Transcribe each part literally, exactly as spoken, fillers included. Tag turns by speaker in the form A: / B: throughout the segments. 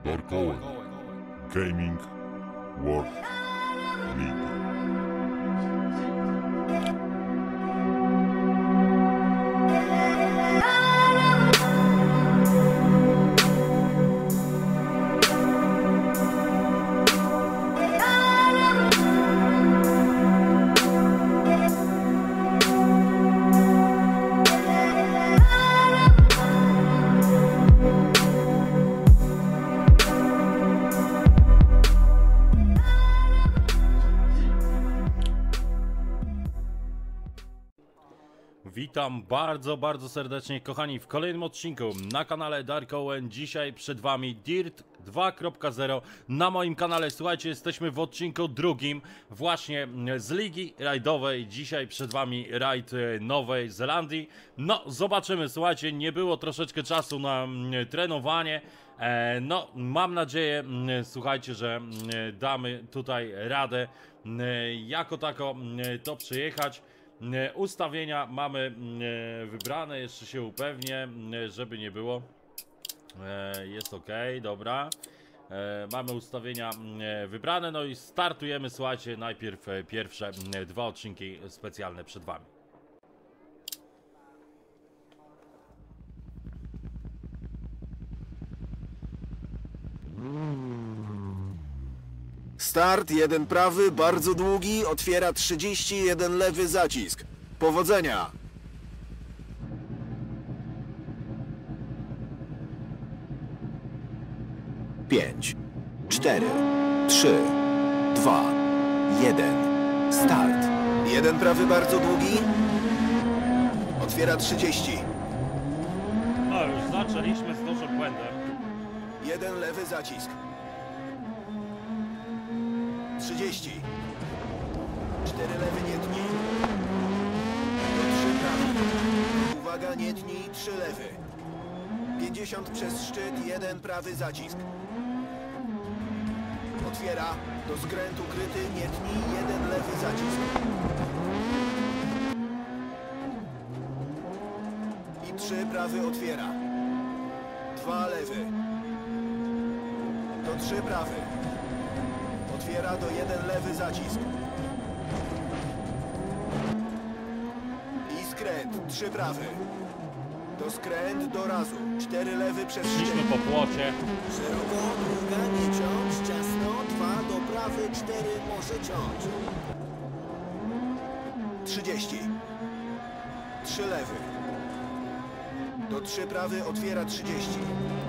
A: Dark Owen Gaming World League.
B: Witam bardzo, bardzo serdecznie, kochani, w kolejnym odcinku na kanale Dark Owen. Dzisiaj przed wami Dirt dwa kropka zero na moim kanale. Słuchajcie, jesteśmy w odcinku drugim właśnie z Ligi Rajdowej. Dzisiaj przed wami rajd Nowej Zelandii. No, zobaczymy, słuchajcie, nie było troszeczkę czasu na trenowanie. No, mam nadzieję, słuchajcie, że damy tutaj radę jako tako to przejechać. Ustawienia mamy wybrane, jeszcze się upewnię, żeby nie było. Jest ok, dobra. Mamy ustawienia wybrane, no i startujemy, słuchajcie, najpierw pierwsze dwa odcinki specjalne przed wami.
C: Start, jeden prawy, bardzo długi, otwiera trzydzieści, jeden lewy zacisk. Powodzenia! Pięć, cztery, trzy, dwa, jeden. Start. Jeden prawy, bardzo długi. Otwiera trzydzieści.
B: No już zaczęliśmy z dużym błędem.
C: Jeden lewy zacisk. trzydzieści. cztery lewy, nie tnij. trzy prawy. Uwaga, nie tnij, trzy lewy. pięćdziesiąt przez szczyt, jeden prawy zacisk. Otwiera. Do skrętu kryty, nie tnij, jeden lewy zacisk. I trzy prawy otwiera. Dwa lewy. To trzy prawy. Otwiera do jeden lewy zacisk. I skręt, trzy prawy. Do skręt do razu. Cztery lewy przez
B: Szliśmy po płocie.
C: Szeroko, długa, nie ciąć, ciasno, dwa do prawy, cztery może ciąć. Trzydzieści. Trzy lewy. Do trzy prawy otwiera trzydzieści.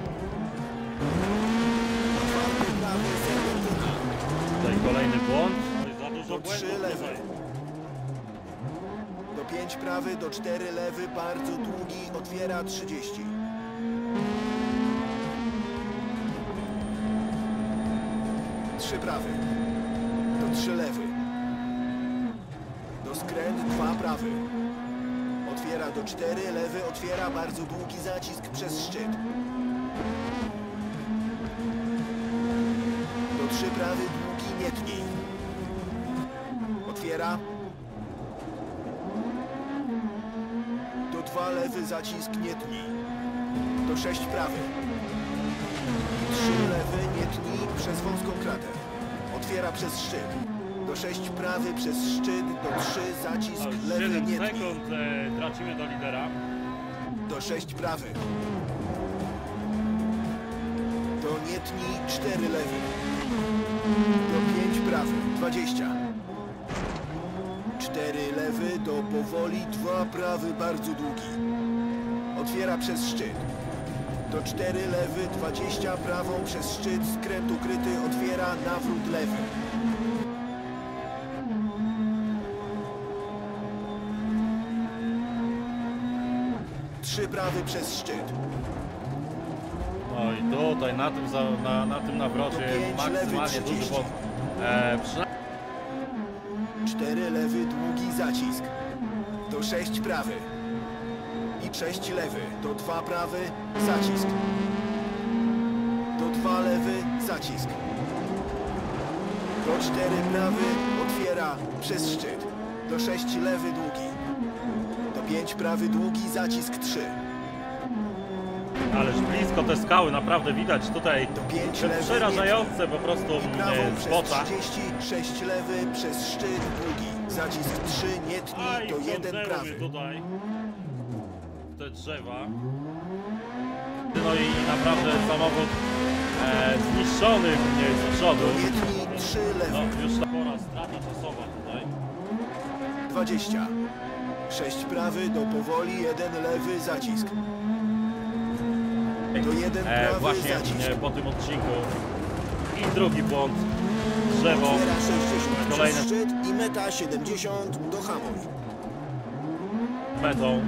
C: Czwarty prawy, serpentyna.
B: Tutaj kolejny błąd. Za dużo
C: Do
B: błędów
C: trzy lewy.
B: tutaj.
C: Do pięć prawy, do cztery lewy, bardzo długi, otwiera trzydzieści. trzy prawy. Do trzy lewy. Do skręt, dwa prawy. Otwiera do cztery lewy, otwiera bardzo długi zacisk przez szczyt. Do trzy prawy, długi, nie tnij. Otwiera. Do dwa lewy, zacisk, nie tnij. Do sześć prawy. trzy lewy, nie tnij, przez wąską kratę. Otwiera przez szczyt. Do sześć prawy, przez szczyt. Do trzy, zacisk, lewy,
B: siedem
C: nie tnij.
B: sekund e, tracimy do lidera.
C: Do sześć prawy. Do nie tnij, cztery lewy. Do pięć prawy, dwadzieścia. cztery lewy, do powoli, dwa prawy, bardzo długi. Otwiera przez szczyt. Do cztery lewy, dwadzieścia prawą, przez szczyt, skręt ukryty, otwiera, nawrót lewy. trzy prawy przez szczyt.
B: No i tutaj na tym, za, na, na tym nawrocie
C: pięć,
B: maksymalnie
C: lewy,
B: duży
C: trzydzieści.
B: błąd. E, przynajmniej
C: cztery lewy, długi zacisk. Do sześć prawy. I sześć lewy. Do dwa prawy, zacisk. Do dwa lewy, zacisk. Do cztery prawy, otwiera przez szczyt. Do sześć lewy, długi. Do pięć prawy, długi, zacisk trzy.
B: Ale Ależ blisko te skały, naprawdę widać tutaj
C: Do pięć
B: te
C: lewy,
B: przerażające po prostu
C: I prawą
B: e,
C: przez
B: zbocza.
C: trzydzieści, sześć lewy przez szczyt długi. Zacisk trzy, nie tnij,
B: Aj,
C: to jeden
B: wciągnęło
C: prawy.
B: mnie tutaj w te drzewa. No i naprawdę samochód e, zniszczony mnie z przodu.
C: Nie tnij, trzy
B: No
C: lewy.
B: już ta pora strata czasowa tutaj.
C: dwadzieścia. sześć prawy do powoli, jeden lewy, zacisk. Do jeden
B: E,
C: prawy,
B: właśnie
C: zacisk.
B: e, po tym odcinku. I drugi błąd. Drzewo.
C: Otwiera sześćdziesiąt
B: Kolejne
C: przez szczyt i meta siedemdziesiąt do hamuj.
B: metą.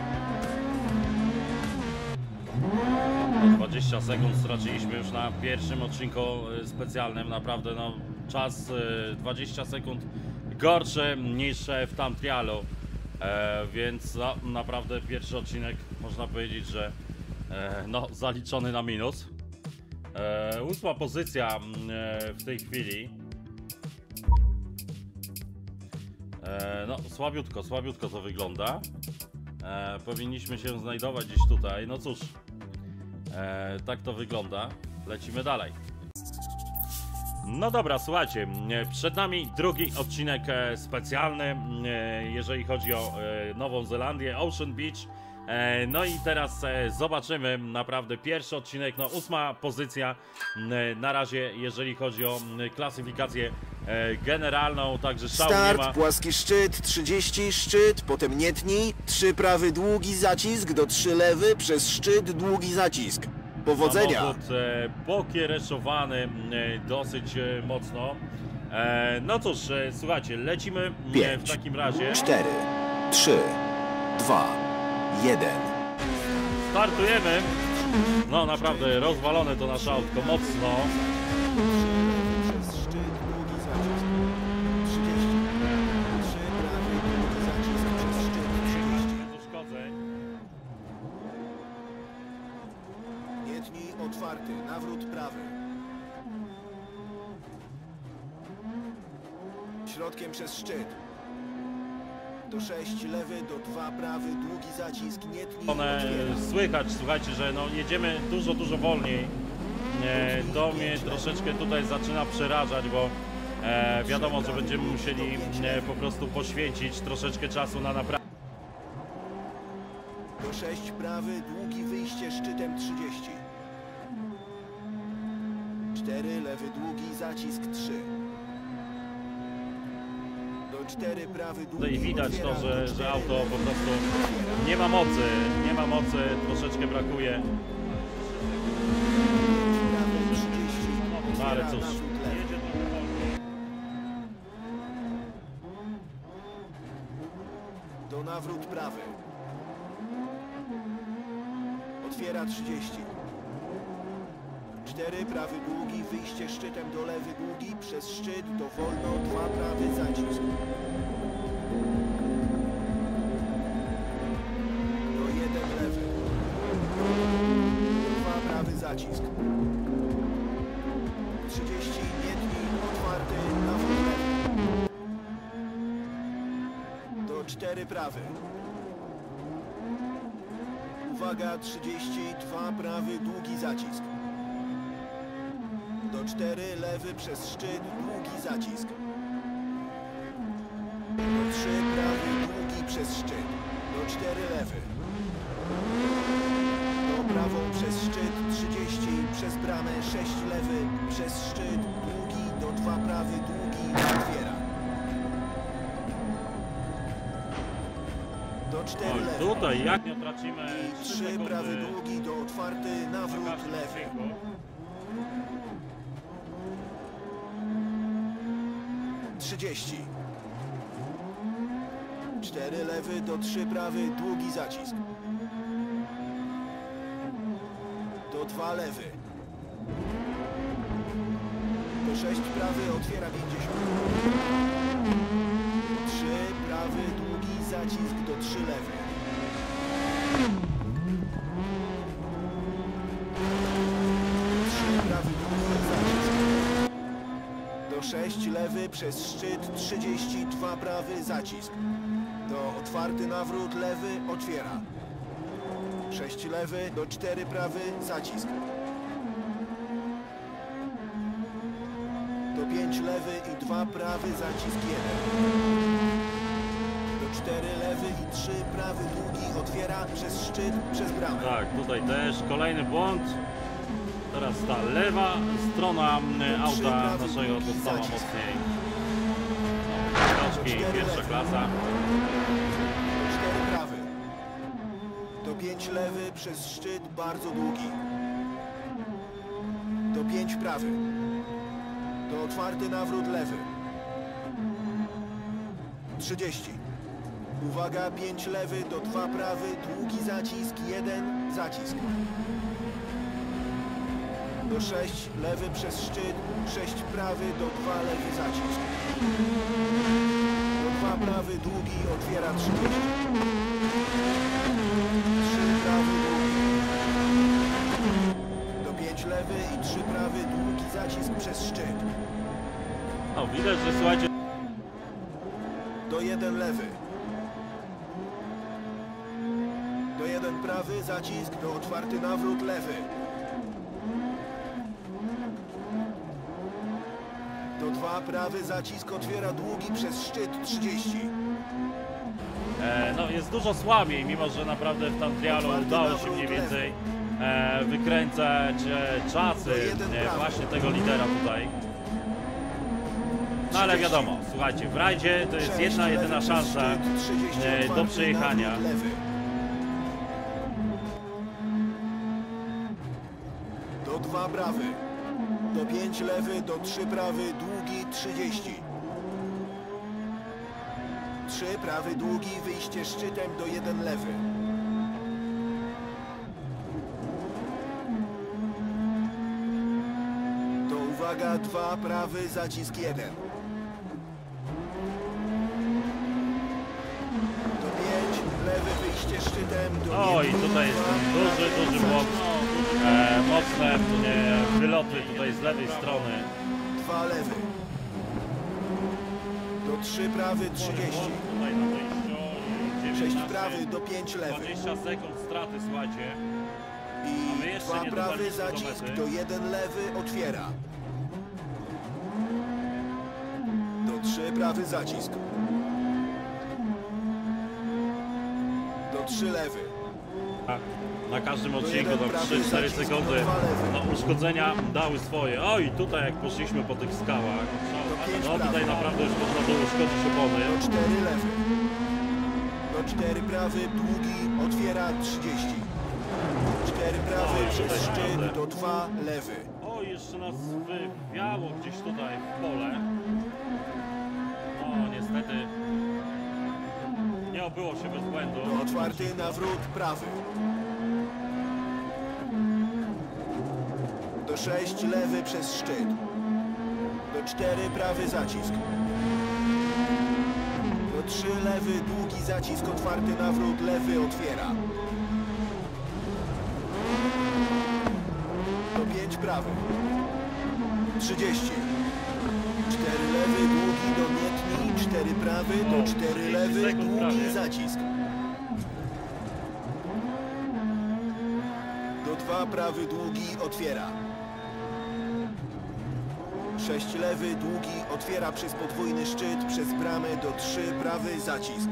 B: dwadzieścia sekund straciliśmy już na pierwszym odcinku e, specjalnym. Naprawdę no czas e, dwadzieścia sekund gorszy niż e, w tam trialu. E, więc no, naprawdę pierwszy odcinek można powiedzieć, że e, no zaliczony na minus. E, ósma pozycja e, w tej chwili. E, no słabiutko, słabiutko to wygląda. E, powinniśmy się znajdować gdzieś tutaj. No cóż, e, tak to wygląda. Lecimy dalej. No dobra, słuchajcie, e, przed nami drugi odcinek e, specjalny, e, jeżeli chodzi o e, Nową Zelandię, Ocean Beach. E, no i teraz e, zobaczymy naprawdę pierwszy odcinek, no ósma pozycja e, na razie, jeżeli chodzi o e, klasyfikację e, generalną, także szału nie ma.
C: Start, płaski szczyt, trzydzieści, szczyt, potem nie tnij, trzy prawy, długi zacisk, do trzy lewy, przez szczyt, długi zacisk. Powodzenia!
B: Samochód e, pokiereszowany e, dosyć e, mocno. E, no cóż, e, słuchajcie, lecimy e, w
C: Pięć,
B: takim razie.
C: cztery, trzy, dwa, jeden.
B: Startujemy. No naprawdę rozwalone to nasze autko mocno.
C: Przez szczyt, długi zacisk. trzydzieści. trzy prawy, długi zacisk, przez szczyt, trzydzieści.
B: Bez uszkodzeń.
C: Nie tnij, otwarty, nawrót prawy. Środkiem przez szczyt. Do sześć lewy, do dwa prawy, długi zacisk, nie tnij,
B: One
C: otwiera.
B: słychać, słuchajcie, że no jedziemy dużo, dużo wolniej. E, to mnie troszeczkę tutaj zaczyna przerażać, bo e, wiadomo, że będziemy musieli e, po prostu poświęcić troszeczkę czasu na naprawę.
C: Do sześć prawy, długi wyjście szczytem trzydzieści. cztery lewy, długi zacisk trzy. Do cztery prawy, długi.
B: Tutaj widać
C: otwiera,
B: to,
C: do
B: że, że
C: cztery
B: auto
C: lewy,
B: po prostu
C: otwiera.
B: nie ma mocy, nie ma mocy, troszeczkę brakuje.
C: Prawy trzydzieści,
B: No ale
C: otwiera,
B: cóż,
C: nawrót lewy.
B: jedzie trochę wolniej.
C: Do nawrót prawy. Otwiera trzydzieści. cztery prawy długi, wyjście szczytem do lewy długi, przez szczyt do wolno, dwa prawy zacisk. Do jeden lewy. dwa prawy zacisk. trzydzieści, nie tnij, otwarty, nawrót lewy. Do cztery prawy. Uwaga, trzydzieści, dwa prawy, długi zacisk. Do cztery lewy przez szczyt, długi zacisk. Do trzy prawy, długi przez szczyt. Do cztery lewy. Do prawą przez szczyt, trzydzieści, przez bramę, sześć lewy, przez szczyt, długi, do dwa prawy, długi, otwiera. Do cztery
B: Oj,
C: lewy.
B: tutaj jak nie tracimy
C: I
B: trzy
C: trzy
B: sekundy
C: prawy długi do otwarty,
B: na
C: nawrót
B: każdym
C: lewy.
B: odcinku.
C: trzydzieści. cztery lewy do trzy prawy, długi zacisk. Do dwa lewy. Do sześć prawy, otwiera pięćdziesiąt. trzy prawy, długi zacisk, do trzy lewy. trzy prawy, długi zacisk. Do sześć lewy przez szczyt, trzydzieści dwa prawy zacisk. Do otwarty nawrót lewy, otwiera. sześć lewy do cztery prawy, zacisk. Do pięć lewy i dwa prawy, zacisk jeden. Do cztery lewy i trzy prawy, długi, otwiera przez szczyt, przez bramę.
B: Tak, tutaj też kolejny błąd. Teraz ta lewa strona e, auta naszego dostała mocniej. Skoczki, pierwsza klasa.
C: Do cztery prawy. Do pięć lewy przez szczyt, bardzo długi. Do pięć prawy. Do otwarty nawrót lewy. trzydzieści. Uwaga, pięć lewy do dwa prawy, długi zacisk, jeden, zacisk. Do sześć lewy przez szczyt, sześć prawy do dwa lewy, zacisk. Do dwa prawy, długi, otwiera trzydzieści. trzy prawy, długi. Do pięć lewy i trzy prawy, długi zacisk przez szczyt.
B: No widać, że słuchajcie.
C: Do jeden lewy. Do jeden prawy, zacisk, do otwarty nawrót lewy. Do dwa prawy, zacisk, otwiera długi przez szczyt trzydzieści.
B: E, no jest dużo słabiej, mimo że naprawdę w Tantrialu udało się mniej więcej e, wykręcać e, czasy e, właśnie tego lidera tutaj. No ale wiadomo, słuchajcie, w rajdzie to jest jedna, jedyna szansa e, do przejechania.
C: Do dwa prawy. Do pięć lewy, do trzy prawy, długi trzydzieści. trzy prawy, długi, wyjście szczytem do jeden lewy. To uwaga, dwa prawy, zacisk jeden. Do pięć, lewy, wyjście szczytem do
B: O i
C: jeden,
B: tutaj jest
C: dwa,
B: ten duży,
C: prawy,
B: duży błąd.
C: zacisk.
B: E, mocne e, wyloty tutaj z lewej strony.
C: dwa lewy. Do trzy prawy, trzydzieści.
B: Tutaj na wyjściu
C: sześć prawy, do pięć lewy.
B: dwadzieścia sekund straty, słuchajcie.
C: I
B: jeszcze
C: dwa
B: nie
C: prawy,
B: dotarliśmy do
C: zacisk,
B: mety.
C: do jeden lewy, otwiera. Do trzy prawy, zacisk. Do trzy lewy.
B: Na każdym odcinku
C: jeden
B: tam
C: prawy,
B: trzy cztery
C: zacisk,
B: sekundy
C: do dwa lewy.
B: no, uszkodzenia dały swoje. Oj, tutaj jak poszliśmy po tych skałach,
C: pięć
B: no tutaj
C: prawy.
B: naprawdę już można było uszkodzić opony.
C: Do cztery lewy. Do cztery prawy, długi, otwiera trzydzieści. cztery prawy,
B: Oj,
C: przez
B: tutaj
C: szczyt,
B: naprawdę.
C: do dwa lewy.
B: O, jeszcze nas wywiało gdzieś tutaj w pole. No niestety nie obyło się bez błędu.
C: Do otwarty nawrót prawy. Do sześć lewy przez szczyt. Do cztery prawy, zacisk. Do trzy lewy, długi zacisk, otwarty nawrót lewy, otwiera. Do pięć prawy. trzydzieści. cztery lewy, długi, do nie tnij, cztery prawy,
B: O,
C: do cztery
B: trzydzieści
C: lewy,
B: sekund
C: długi
B: prawie.
C: zacisk. Do dwa prawy, długi, otwiera. sześć lewy, długi, otwiera przez podwójny szczyt, przez bramę, do trzy prawy, zacisk.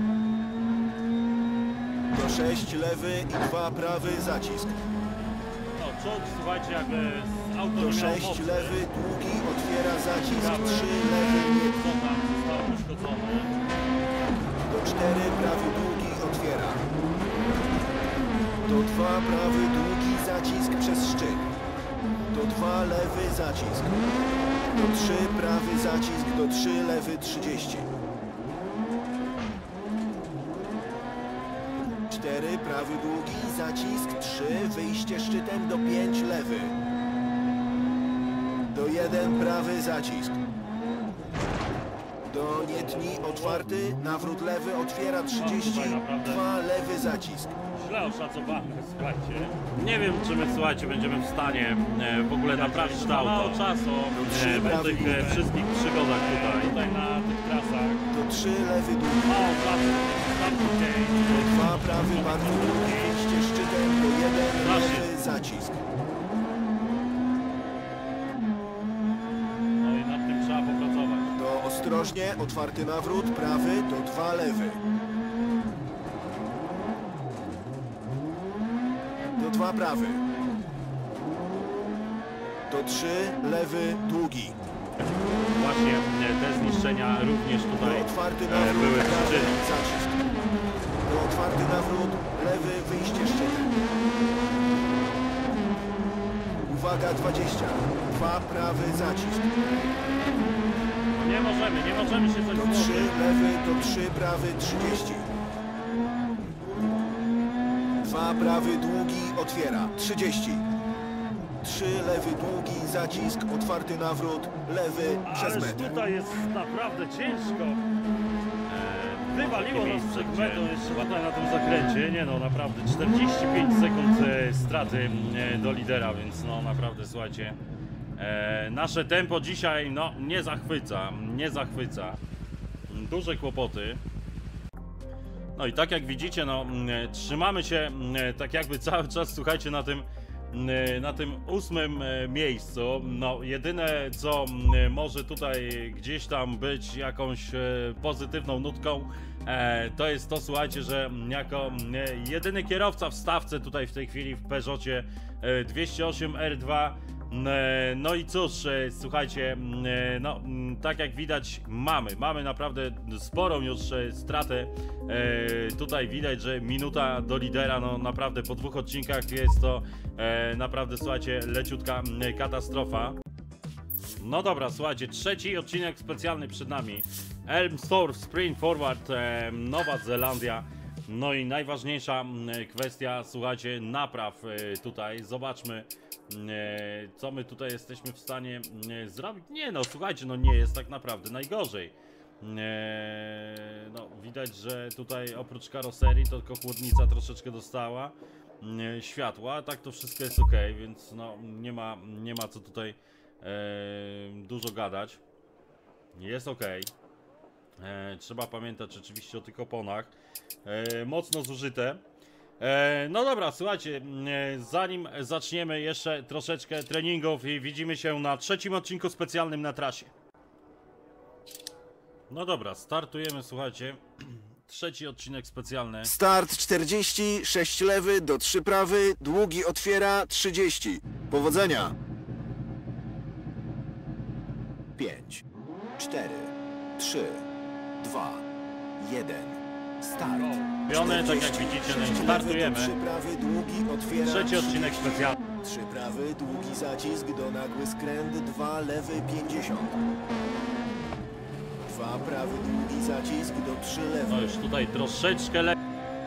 C: Do sześć lewy i dwa prawy, zacisk.
B: No czuć, słuchajcie, jakby z auto
C: Do
B: nie miało
C: sześć
B: mocy.
C: lewy, długi, otwiera zacisk,
B: Prawy.
C: trzy lewy, nie.
B: Co tam zostało uszkodzone?
C: Do cztery prawy, długi, otwiera. Do dwa prawy, długi, zacisk przez szczyt. Do dwa lewy, zacisk. Do trzy prawy, zacisk, do trzy lewy, trzydzieści. cztery prawy, długi, zacisk, trzy, wyjście szczytem, do pięć lewy. Do jeden prawy, zacisk. Do nie tnij, otwarty, nawrót lewy, otwiera trzydzieści, dwa lewy, zacisk.
B: Źle oszacowane, słuchajcie. Nie wiem, czy my, słuchajcie, będziemy w stanie e, w ogóle naprawić to auto. Mało czasu e, po tych e, wszystkich przygodach tutaj, tutaj na tych trasach.
C: Do trzy lewy, długi.
B: Mało czasu, tam okej.
C: Do dwa prawy, bardzo długi, wyjście szczytem, Ostrożnie, otwarty nawrót, prawy, do dwa lewy. Do dwa prawy. Do trzy lewy, długi.
B: Właśnie e, te zniszczenia również tutaj
C: Do otwarty
B: e,
C: nawrót,
B: były
C: prawy,
B: przyczyną.
C: zacisk. Do otwarty nawrót, lewy, wyjście szczytem. Uwaga, dwadzieścia. Dwa prawy, zacisk.
B: Nie możemy, nie możemy się coś
C: Do trzy
B: złożyć.
C: lewy, do trzy prawy, trzydzieści. Dwa prawy, długi, otwiera, trzydzieści. Trzy lewy, długi, zacisk, otwarty nawrót, lewy, przez
B: Ależ
C: metr.
B: tutaj jest naprawdę ciężko. E, wywaliło nas przed metą jeszcze tutaj na tym zakręcie. Nie no, naprawdę czterdzieści pięć sekund e, straty e, do lidera, więc no naprawdę słuchajcie. E, nasze tempo dzisiaj no nie zachwyca, nie zachwyca. Duże kłopoty. No i tak jak widzicie, no e, trzymamy się e, tak jakby cały czas, słuchajcie, na tym na tym ósmym miejscu. No jedyne co może tutaj gdzieś tam być jakąś pozytywną nutką, to jest to, słuchajcie, że jako jedyny kierowca w stawce tutaj w tej chwili w Peugeotie dwieście osiem R dwa. No i cóż, słuchajcie, no tak jak widać mamy, mamy naprawdę sporą już stratę. Tutaj widać, że minuta do lidera, no naprawdę po dwóch odcinkach jest to naprawdę, słuchajcie, leciutka katastrofa. No dobra, słuchajcie, trzeci odcinek specjalny przed nami. Elmsthorpe Sprint Forward, Nowa Zelandia. No i najważniejsza kwestia, słuchajcie, napraw tutaj. Zobaczmy, co my tutaj jesteśmy w stanie zrobić. Nie no, słuchajcie, no nie jest tak naprawdę najgorzej. No widać, że tutaj oprócz karoserii to tylko chłodnica troszeczkę dostała światła, tak to wszystko jest ok, więc no nie ma, nie ma co tutaj dużo gadać. Jest ok. Trzeba pamiętać oczywiście o tych oponach. Mocno zużyte. E, no dobra, słuchajcie, e, zanim zaczniemy jeszcze troszeczkę treningów i widzimy się na trzecim odcinku specjalnym na trasie. No dobra, startujemy, słuchajcie. Trzeci odcinek specjalny.
C: Start czterdzieści, sześć lewy, do trzy prawy, długi otwiera, trzydzieści. Powodzenia! pięć, cztery, trzy, dwa, jeden. Start.
B: Robione, tak jak widzicie, no i startujemy.
C: trzy prawy, długi, otwiera,
B: Trzeci odcinek specjalny.
C: trzy prawy, długi zacisk do nagły skręt, dwa lewy, pięćdziesiąt. dwa prawy, długi zacisk do trzy lewy.
B: No już tutaj troszeczkę lepiej.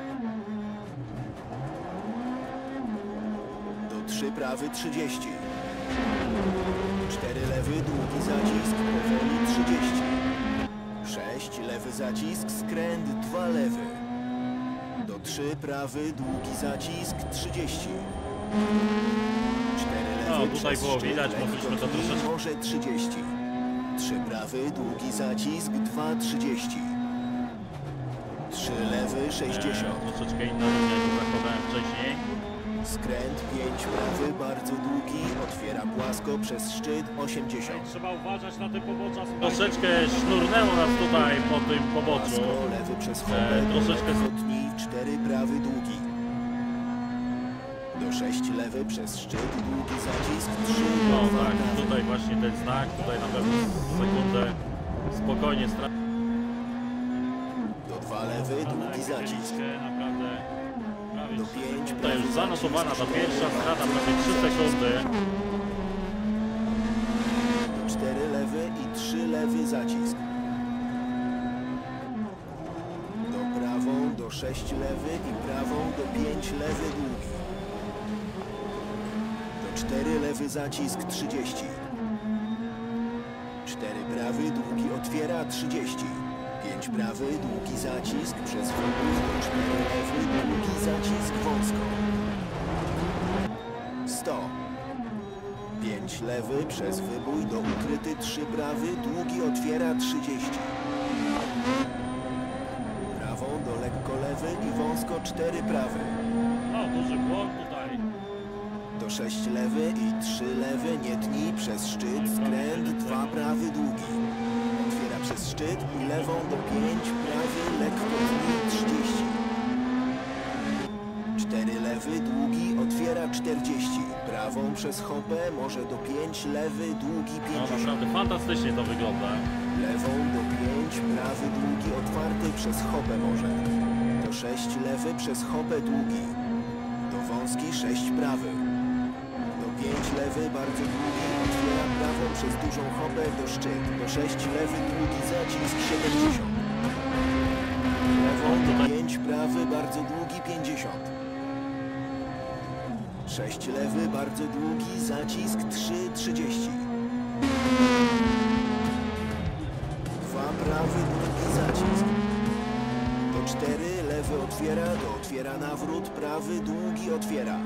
C: Do trzy prawy, trzydzieści. cztery lewy, długi zacisk, powoli trzydzieści. sześć lewy zacisk, skręt, dwa lewy. Do trzy prawy, długi zacisk, trzydzieści. cztery lewy,
B: No tutaj było widać, mogliśmy to troszeczkę.
C: Może trzydzieści. trzy prawy, długi zacisk, dwa trzydzieści. trzy lewy, sześćdziesiąt.
B: E, troszeczkę inna linia niż zakładałem wcześniej.
C: Skręt pięć prawy, bardzo długi, otwiera płasko przez szczyt osiemdziesiąt.
B: Trzeba uważać na te pobocza. Troszeczkę sznurnęło nas tutaj po tym poboczu.
C: Płasko, lewy przez
B: E,
C: chopę,
B: troszeczkę
C: dni, cztery prawy, długi. Do sześć lewy przez szczyt, długi zacisk, trzy
B: No
C: dwa
B: tak,
C: prawy.
B: tutaj właśnie ten znak, tutaj na pewno sekundę spokojnie straci.
C: Do dwa lewy, długi zacisk.
B: Naprawdę prawie
C: Do
B: trzy
C: pięć
B: sekundy. Tutaj już
C: prawy
B: zanotowana ta
C: zacisk,
B: pierwsza
C: cztery
B: strata,
C: lewy,
B: prawie trzy sekundy.
C: cztery lewy i trzy lewy zacisk. Do prawą, do sześć lewy i prawą, do pięć lewy, długi. Do cztery lewy zacisk, trzydzieści. cztery prawy, długi otwiera, trzydzieści. pięć prawy, długi zacisk przez wybój, do cztery lewy, długi zacisk wąsko. sto. pięć lewy przez wybój do ukryty, trzy prawy, długi otwiera, trzydzieści. Prawą do lekko lewy i wąsko, cztery prawy.
B: No, duży błąd tutaj.
C: Do sześć lewy i trzy lewy, nie tnij przez szczyt, skręt, dwa prawy, długi. Otwiera przez szczyt i lewą do pięć, prawy, lekko tnij trzydzieści. cztery lewy, długi, otwiera czterdzieści. Prawą przez hopę, może do pięć, lewy, długi
B: No
C: pięćdziesiąt.
B: naprawdę fantastycznie to wygląda.
C: Lewą do pięć, prawy, długi, otwarty przez hopę może. Do sześć, lewy przez hopę, długi. Do wąski, sześć, prawy. Do pięć, lewy, bardzo długi, otwiera prawą przez dużą hopę do szczyt. Do sześć, lewy, długi, zacisk siedemdziesiąt. Lewą do pięć, prawy, bardzo długi, pięćdziesiąt. sześć, lewy, bardzo długi, zacisk trzy, trzydzieści. dwa, prawy, długi, zacisk. Do cztery, lewy, otwiera, do otwiera nawrót, prawy, długi, otwiera.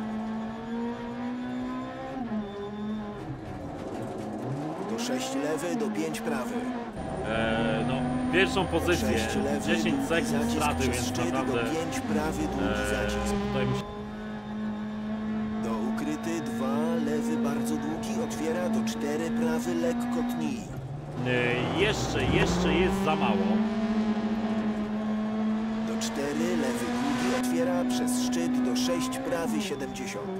C: Do sześć, lewy, do pięć, prawy.
B: Eee, no, pierwszą pozycję,
C: sześć, lewy,
B: dziesięć
C: długi,
B: sekund
C: zacisk
B: straty,
C: przez
B: więc
C: szczyt,
B: naprawdę
C: do pięć, prawy, długi,
B: eee,
C: zacisk.
B: tutaj musi...
C: Do ukryty dwa, lewy, bardzo długi, otwiera, do cztery, prawy, lekko tnij.
B: eee, jeszcze, jeszcze jest za mało.
C: Do cztery, lewy, długi, otwiera, przez szczyt, do sześć, prawy, siedemdziesiąt.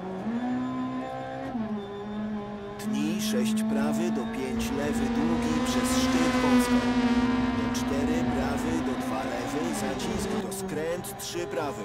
C: Tnij, sześć, prawy, do pięć, lewy, długi, przez szczyt, wąsko. Do cztery, prawy, do dwa, lewy, zacisk, do skręt, trzy, prawy.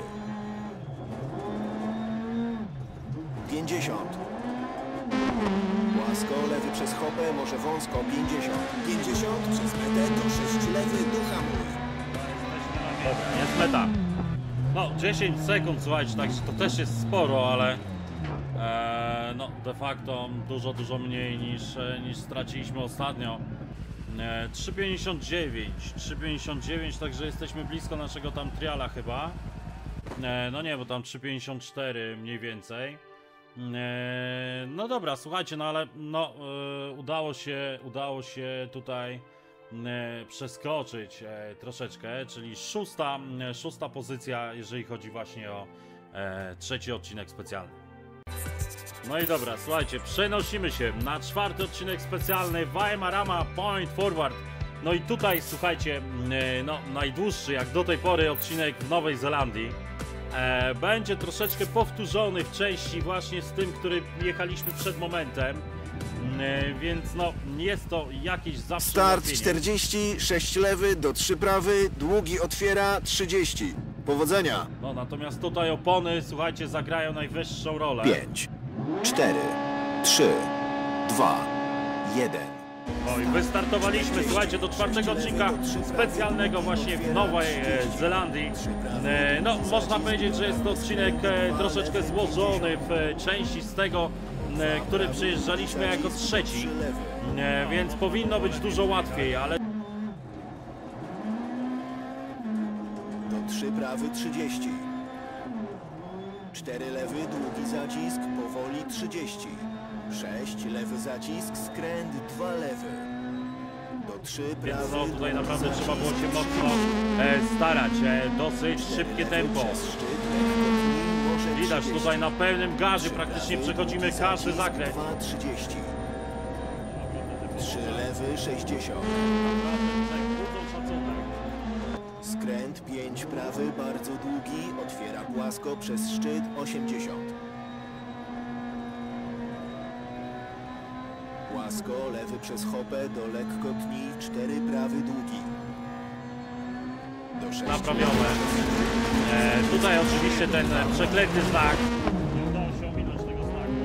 C: pięćdziesiąt. Płasko, lewy przez hopę, może wąsko, pięćdziesiąt. pięćdziesiąt przez metę, do sześć, lewy, do hamuj.
B: Dobra, jest meta. No, dziesięć sekund, słuchajcie, także to też jest sporo, ale e, no, de facto dużo, dużo mniej niż, e, niż straciliśmy ostatnio. E, trzy pięćdziesiąt dziewięć, trzy pięćdziesiąt dziewięć, także jesteśmy blisko naszego tam triala chyba. E, no nie, bo tam trzy pięćdziesiąt cztery mniej więcej. E, no dobra, słuchajcie, no ale no, e, udało się, udało się tutaj e, przeskoczyć e, troszeczkę, czyli szósta, e, szósta pozycja, jeżeli chodzi właśnie o e, trzeci odcinek specjalny. No i dobra, słuchajcie, przenosimy się na czwarty odcinek specjalny Weimarama Point Forward. No i tutaj, słuchajcie, e, no najdłuższy jak do tej pory odcinek w Nowej Zelandii. E, będzie troszeczkę powtórzony w części właśnie z tym, który jechaliśmy przed momentem, e, więc no jest to jakieś zawsze
C: Start
B: ułatwienie.
C: czterdzieści, sześć lewy, do trzy prawy, długi otwiera, trzydzieści. Powodzenia.
B: No natomiast tutaj opony, słuchajcie, zagrają najwyższą rolę.
C: pięć, cztery, trzy, dwa, jeden.
B: No i wystartowaliśmy, słuchajcie, do czwartego odcinka specjalnego właśnie w Nowej e, Zelandii. E, no, można powiedzieć, że jest to odcinek e, troszeczkę złożony w e, części z tego, e, który przyjeżdżaliśmy jako trzeci, e, więc powinno być dużo łatwiej, ale...
C: Do trzy prawy, trzydzieści. cztery lewy, długi zacisk, powoli trzydzieści. sześć, lewy zacisk, skręt, dwa lewy. Do trzy,
B: Więc
C: prawy,
B: no, tutaj
C: długi
B: naprawdę
C: zacisk,
B: trzeba było się mocno
C: trzydzieści.
B: e, starać, e, dosyć szybkie
C: Lewy
B: tempo.
C: przez szczyt, lekko tnij, może
B: Widać
C: trzydzieści.
B: tutaj na pełnym gazie,
C: trzy
B: praktycznie
C: prawy,
B: przechodzimy
C: długi
B: każdy
C: zacisk,
B: zakręt.
C: dwa, trzydzieści. trzy lewy, sześćdziesiąt. Skręt pięć prawy, bardzo długi, otwiera płasko przez szczyt osiemdziesiąt. Płasko, lewy przez hopę, do lekko tnij, cztery prawy, długi. Do sześć.
B: Naprawione. E, tutaj oczywiście ten e, przeklęty znak. Nie udało się ominąć tego znaku.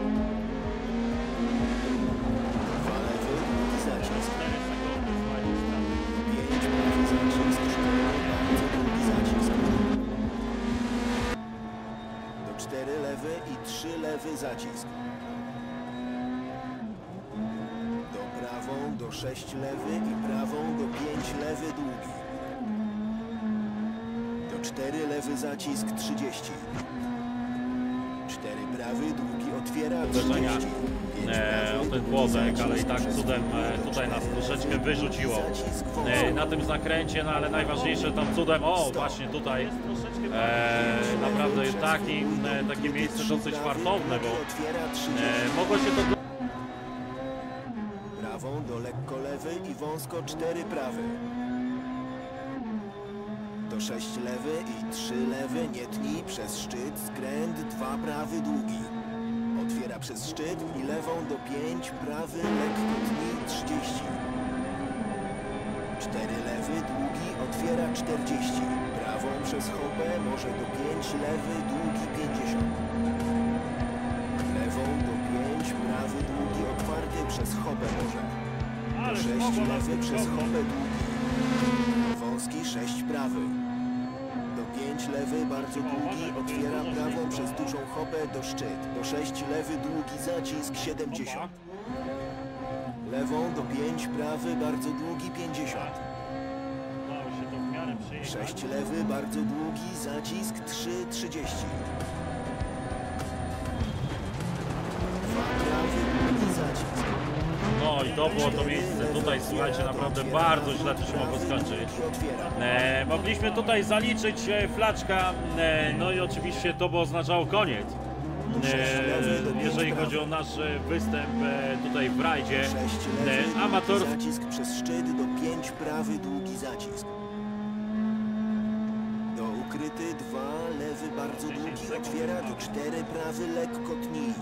C: dwa lewy, długi zacisk.
B: cztery sekundy, słuchajcie, straty.
C: pięć prawy zacisk, cztery bardzo długi zacisk. Do cztery lewy i trzy lewy zacisk. Do prawą, do sześć lewy i prawą, do pięć lewy długi. Do cztery lewy zacisk, trzydzieści. cztery prawy, długi otwiera,
B: Uderzenia
C: trzydzieści. pięć
B: e,
C: prawy,
B: o ten
C: długi
B: płodek,
C: zacisk,
B: ale i tak
C: przez
B: cudem
C: długi,
B: e, tutaj nas
C: cztery
B: troszeczkę
C: lewy,
B: wyrzuciło
C: zacisk, wąsko.
B: e, na tym zakręcie, no ale najważniejsze tam cudem, o właśnie tutaj e, naprawdę taki, e, takie miejsce dosyć fartowne, bo e, mogło się to...
C: Prawą lewą do lekko lewy i wąsko cztery prawy. Do sześć lewy i trzy lewy, nie tnij, przez szczyt, skręt, dwa prawy, długi. Otwiera przez szczyt i lewą do pięć, prawy, lekko tnij, trzydzieści. cztery lewy, długi, otwiera czterdzieści. Prawą przez hopę, może do pięć, lewy, długi, pięćdziesiąt. Lewą do pięć, prawy, długi, otwarty przez hopę może. Do sześć lewy przez hopę, długi. Wąski, sześć prawy. Do pięć lewy, bardzo długi, otwiera prawą przez dużą hopę do szczyt. Do sześć lewy, długi, zacisk, siedemdziesiąt. Lewą do pięć, prawy, bardzo długi, pięćdziesiąt. sześć lewy, bardzo długi, zacisk, trzy, trzydzieści. dwa prawy, długi, zacisk.
B: No i to było to miejsce. Tutaj, słuchajcie, naprawdę bardzo źle to się mogło skończyć. E, mogliśmy tutaj zaliczyć e, flaczka, e, no i oczywiście to by oznaczało koniec. E, jeżeli chodzi o nasz występ e, tutaj w rajdzie e, amator.
C: Zacisk przez szczyt do pięć prawy, długi, zacisk. Do ukryty dwa lewy, bardzo długi, otwiera do cztery prawy, lekko tnij.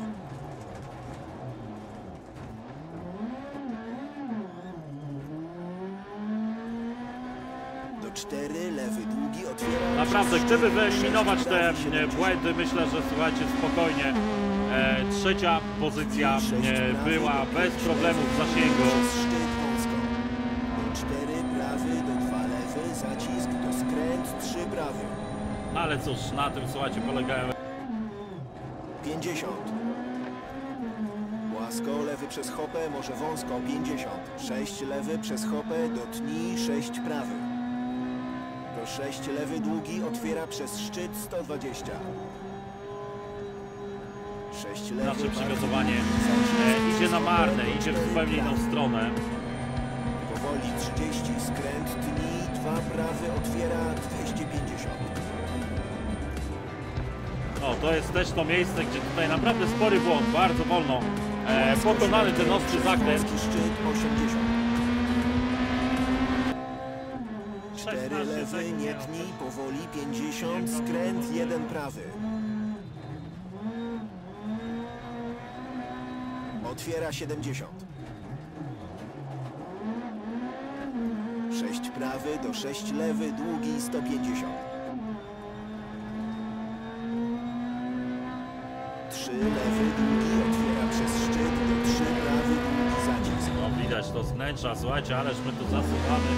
C: Do cztery lewy, długi, otwiera.
B: Naprawdę, gdyby wyeliminować te błędy, myślę, że słuchajcie, spokojnie e, trzecia pozycja e, była bez problemów w zasięgu.
C: Szczyt wąsko. Do cztery prawy, do dwa lewy, zacisk, do skręt, trzy prawy.
B: Ale cóż, na tym, słuchajcie, polegają.
C: pięćdziesiąt. Płasko, lewy przez hopę, może wąsko, pięćdziesiąt. sześć lewy przez hopę, do tni, sześć prawy. Do sześć lewy, długi, otwiera przez szczyt, sto dwadzieścia. sześć lewy.
B: Nasze przygotowanie e, idzie na marne, idzie w zupełnie inną stronę.
C: Powoli trzydzieści, skręt, tni, dwa prawy, otwiera dwieście pięćdziesiąt.
B: O, to jest też to miejsce, gdzie tutaj naprawdę spory błąd, bardzo wolno e, pokonany ten ostry zakręt.
C: Szczyt osiemdziesiąt. cztery lewy, nie tnij, powoli pięćdziesiąt, skręt, jeden prawy. Otwiera siedemdziesiąt. sześć prawy do sześć lewy, długi, sto pięćdziesiąt. trzy lewy, długi, otwiera przez szczyt, do trzy prawy, długi, zacisk.
B: No widać to z wnętrza, słuchajcie, ależ my tu zasuwamy.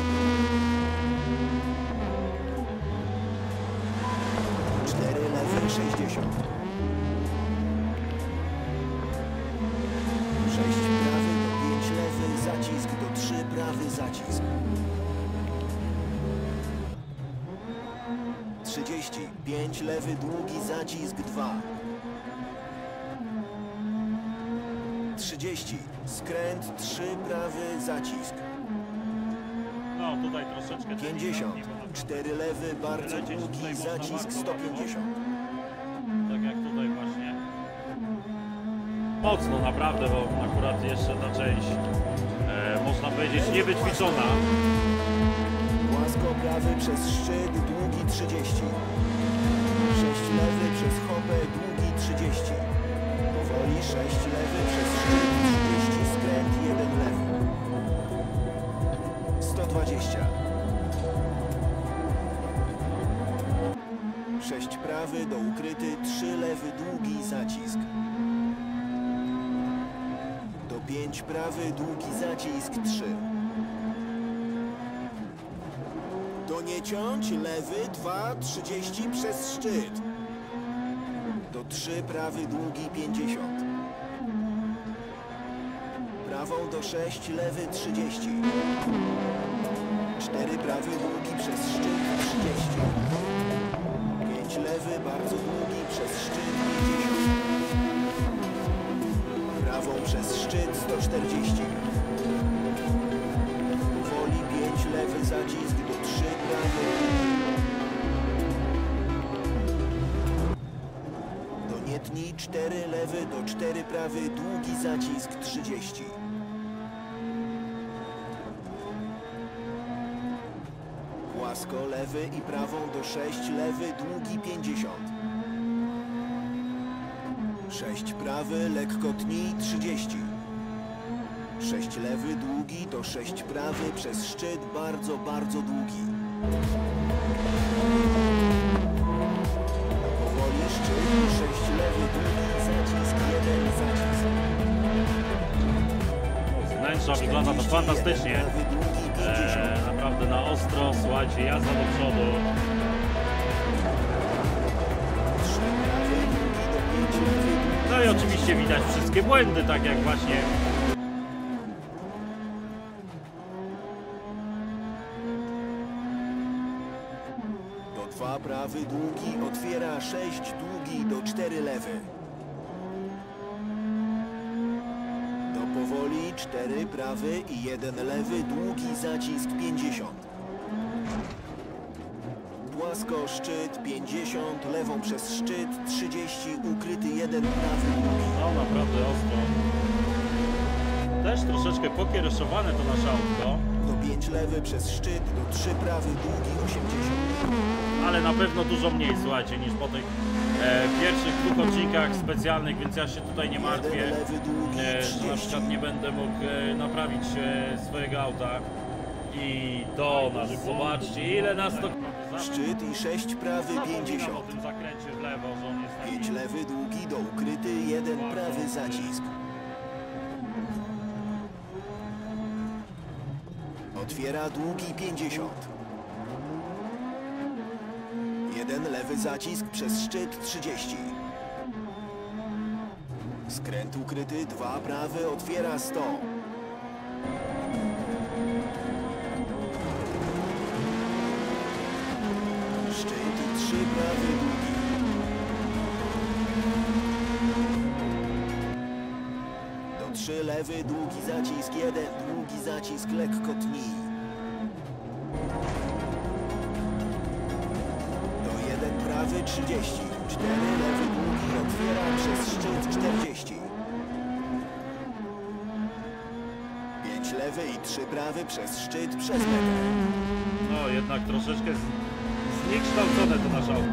C: cztery lewy, sześćdziesiąt. sześć prawy do pięć lewy, zacisk do trzy prawy, zacisk. trzydzieści. pięć lewy, długi, zacisk dwa. trzydzieści. Skręt trzy prawy, zacisk.
B: No tutaj troszeczkę...
C: pięćdziesiąt. cztery lewy, bardzo długi, zacisk sto pięćdziesiąt.
B: Tak jak tutaj właśnie. Mocno naprawdę, bo akurat jeszcze ta część, e, można powiedzieć, niewyćwiczona.
C: Płasko prawy przez szczyt, długi trzydzieści. sześć lewy przez hopę, długi trzydzieści. Powoli sześć lewy przez szczyt, trzydzieści, skręt jeden lewy. sto dwadzieścia. sześć prawy do ukryty, trzy lewy, długi, zacisk. Do pięć prawy, długi, zacisk, trzy. Do nie ciąć, lewy, dwa, trzydzieści przez szczyt. Do trzy prawy, długi, pięćdziesiąt. Prawą do sześć, lewy, trzydzieści. cztery prawy, długi przez szczyt, trzydzieści. pięć lewy, bardzo długi przez szczyt, pięćdziesiąt. Prawą przez szczyt, sto czterdzieści. Powoli pięć lewy, zacisk do trzy prawy. Do nie tnij, cztery lewy do cztery prawy, długi zacisk trzydzieści. Płasko, lewy i prawą do sześć, lewy, długi pięćdziesiąt. sześć prawy, lekko tnij, trzydzieści. sześć lewy, długi do sześć prawy przez szczyt, bardzo, bardzo długi. Powoli szczyt, sześć lewy, długi, zacisk, jeden zacisk.
B: Z wnętrza wygląda to fantastycznie. Eee, naprawdę na ostro, słuchajcie, jazda do przodu. No i oczywiście widać wszystkie błędy, tak jak właśnie
C: do dwa prawy, długi, otwiera sześć, długi do cztery lewy. Do powoli cztery prawy i jeden lewy, długi, zacisk pięćdziesiąt. Płasko, szczyt, pięćdziesiąt, lewą przez szczyt, trzydzieści, ukryty jeden prawy, długi.
B: no naprawdę ostro. Też troszeczkę pokiereszowane to nasze autko,
C: Do pięć lewy przez szczyt, do trzy prawy, długi, osiemdziesiąt.
B: ale na pewno dużo mniej, słuchajcie, niż po tych e, pierwszych dwóch odcinkach specjalnych, więc ja się tutaj nie martwię,
C: jeden lewy, długi,
B: e, że na
C: trzydzieści.
B: przykład nie będę mógł e, naprawić e, swojego auta. I to nasz, zobaczcie, ile nas to...
C: Szczyt i sześć prawy,
B: Zapominam o
C: pięćdziesiąt.
B: tym zakręcie w lewo, że on jest taki...
C: pięć lewy, długi do ukryty, jeden prawy, zacisk. Otwiera długi pięćdziesiąt. jeden lewy zacisk przez szczyt trzydzieści. Skręt ukryty, dwa prawy, otwiera sto. Szczyt i trzy prawy, długi. Do trzy lewy, długi zacisk, jeden długi zacisk, lekko tnij. Do jeden prawy, trzydzieści. cztery lewy, długi, otwiera przez szczyt czterdzieści. pięć lewy i trzy prawy przez szczyt przez metę.
B: No jednak troszeczkę z... zniekształcone to nasze auto.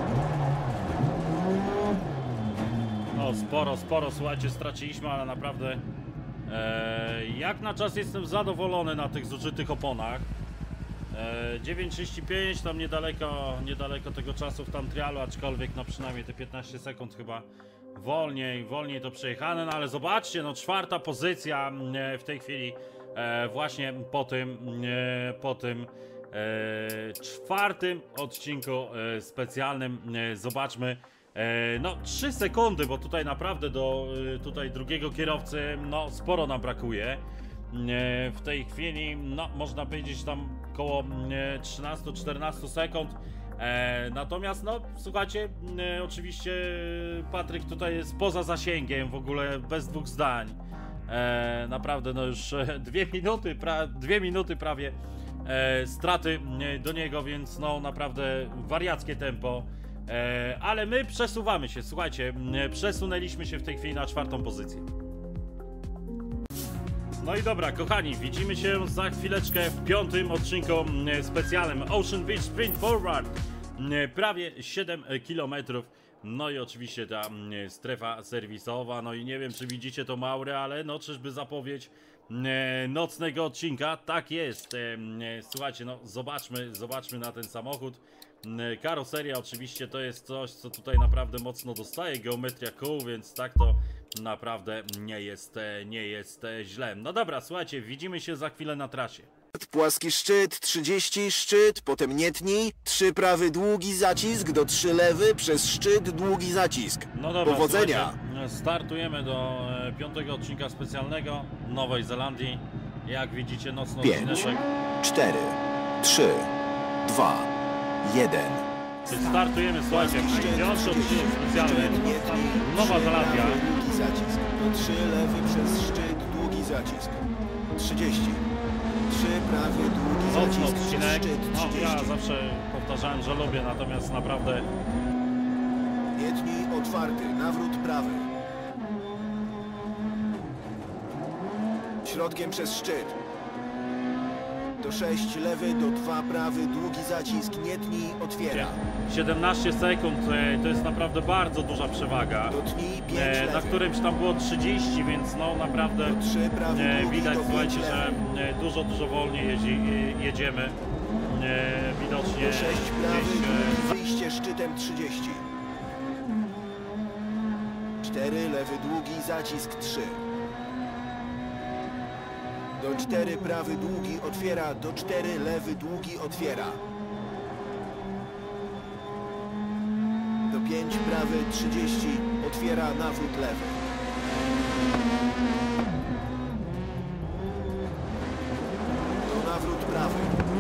B: No sporo, sporo, słuchajcie, straciliśmy, ale naprawdę e, jak na czas jestem zadowolony na tych zużytych oponach. e, dziewięć trzydzieści pięć, tam niedaleko, niedaleko tego czasu w tam trialu, aczkolwiek no przynajmniej te piętnaście sekund chyba wolniej, wolniej to przejechane, no ale zobaczcie, no czwarta pozycja e, w tej chwili e, właśnie po tym, e, po tym E, czwartym odcinku e, specjalnym. E, zobaczmy, e, no trzy sekundy, bo tutaj naprawdę do e, tutaj drugiego kierowcy no sporo nam brakuje e, w tej chwili, no można powiedzieć tam około e, trzynaście czternaście sekund. E, natomiast no słuchajcie, e, oczywiście Patryk tutaj jest poza zasięgiem, w ogóle bez dwóch zdań. E, naprawdę no już e, dwie minuty, pra, dwie minuty prawie E, straty e, do niego, więc no naprawdę wariackie tempo, e, ale my przesuwamy się, słuchajcie, e, przesunęliśmy się w tej chwili na czwartą pozycję. No i dobra, kochani, widzimy się za chwileczkę w piątym odcinku e, specjalnym Ocean Beach Sprint Forward, e, prawie siedem kilometrów. No i oczywiście ta e, strefa serwisowa, no i nie wiem czy widzicie to Maurę, ale no czyżby zapowiedź E, nocnego odcinka, tak jest. E, e, słuchajcie, no zobaczmy, zobaczmy na ten samochód. E, karoseria oczywiście to jest coś, co tutaj naprawdę mocno dostaje, geometria kół, więc tak to naprawdę nie jest, e, nie jest e, źle. No dobra, słuchajcie, widzimy się za chwilę na trasie.
C: Płaski szczyt, trzydzieści, szczyt, potem nie tnij, trzy prawy, długi zacisk, do trzy lewy, przez szczyt, długi zacisk.
B: No dobra,
C: powodzenia!
B: słuchajcie, startujemy do e, piątego odcinka specjalnego Nowej Zelandii. Jak widzicie, nocny
C: pięć,
B: odcineczek.
C: cztery, trzy, dwa, jeden.
B: Startujemy, słuchajcie, piąty odcinek specjalny Nowa Zelandia.
C: Długi zacisk, do trzy lewy, przez szczyt, długi zacisk. trzydzieści. trzy prawy, długi
B: Nocny
C: zacisk, przez
B: odcinek.
C: szczyt,
B: No, ja
C: trzydzieści.
B: zawsze powtarzałem, że lubię, natomiast naprawdę
C: Nie tnij, otwarty, nawrót prawy. Środkiem przez szczyt. Do sześć lewy, do dwa prawy, długi zacisk, nie tnij, otwiera.
B: siedemnaście sekund e, to jest naprawdę bardzo duża przewaga.
C: Do tnij, pięć
B: E,
C: lewy.
B: na którymś tam było trzydzieści, więc no naprawdę
C: Do trzy prawy,
B: e,
C: długi,
B: widać,
C: do
B: słuchajcie,
C: pięć
B: że
C: lewy.
B: e, dużo, dużo wolniej jeździ, e, jedziemy. E, widocznie
C: Do sześć prawy,
B: gdzieś, e,
C: długi, wyjście szczytem trzydzieści. cztery lewy, długi, zacisk trzy. Do cztery prawy, długi, otwiera. Do cztery lewy, długi, otwiera. Do pięć prawy, trzydzieści, otwiera, nawrót lewy. Do nawrót prawy.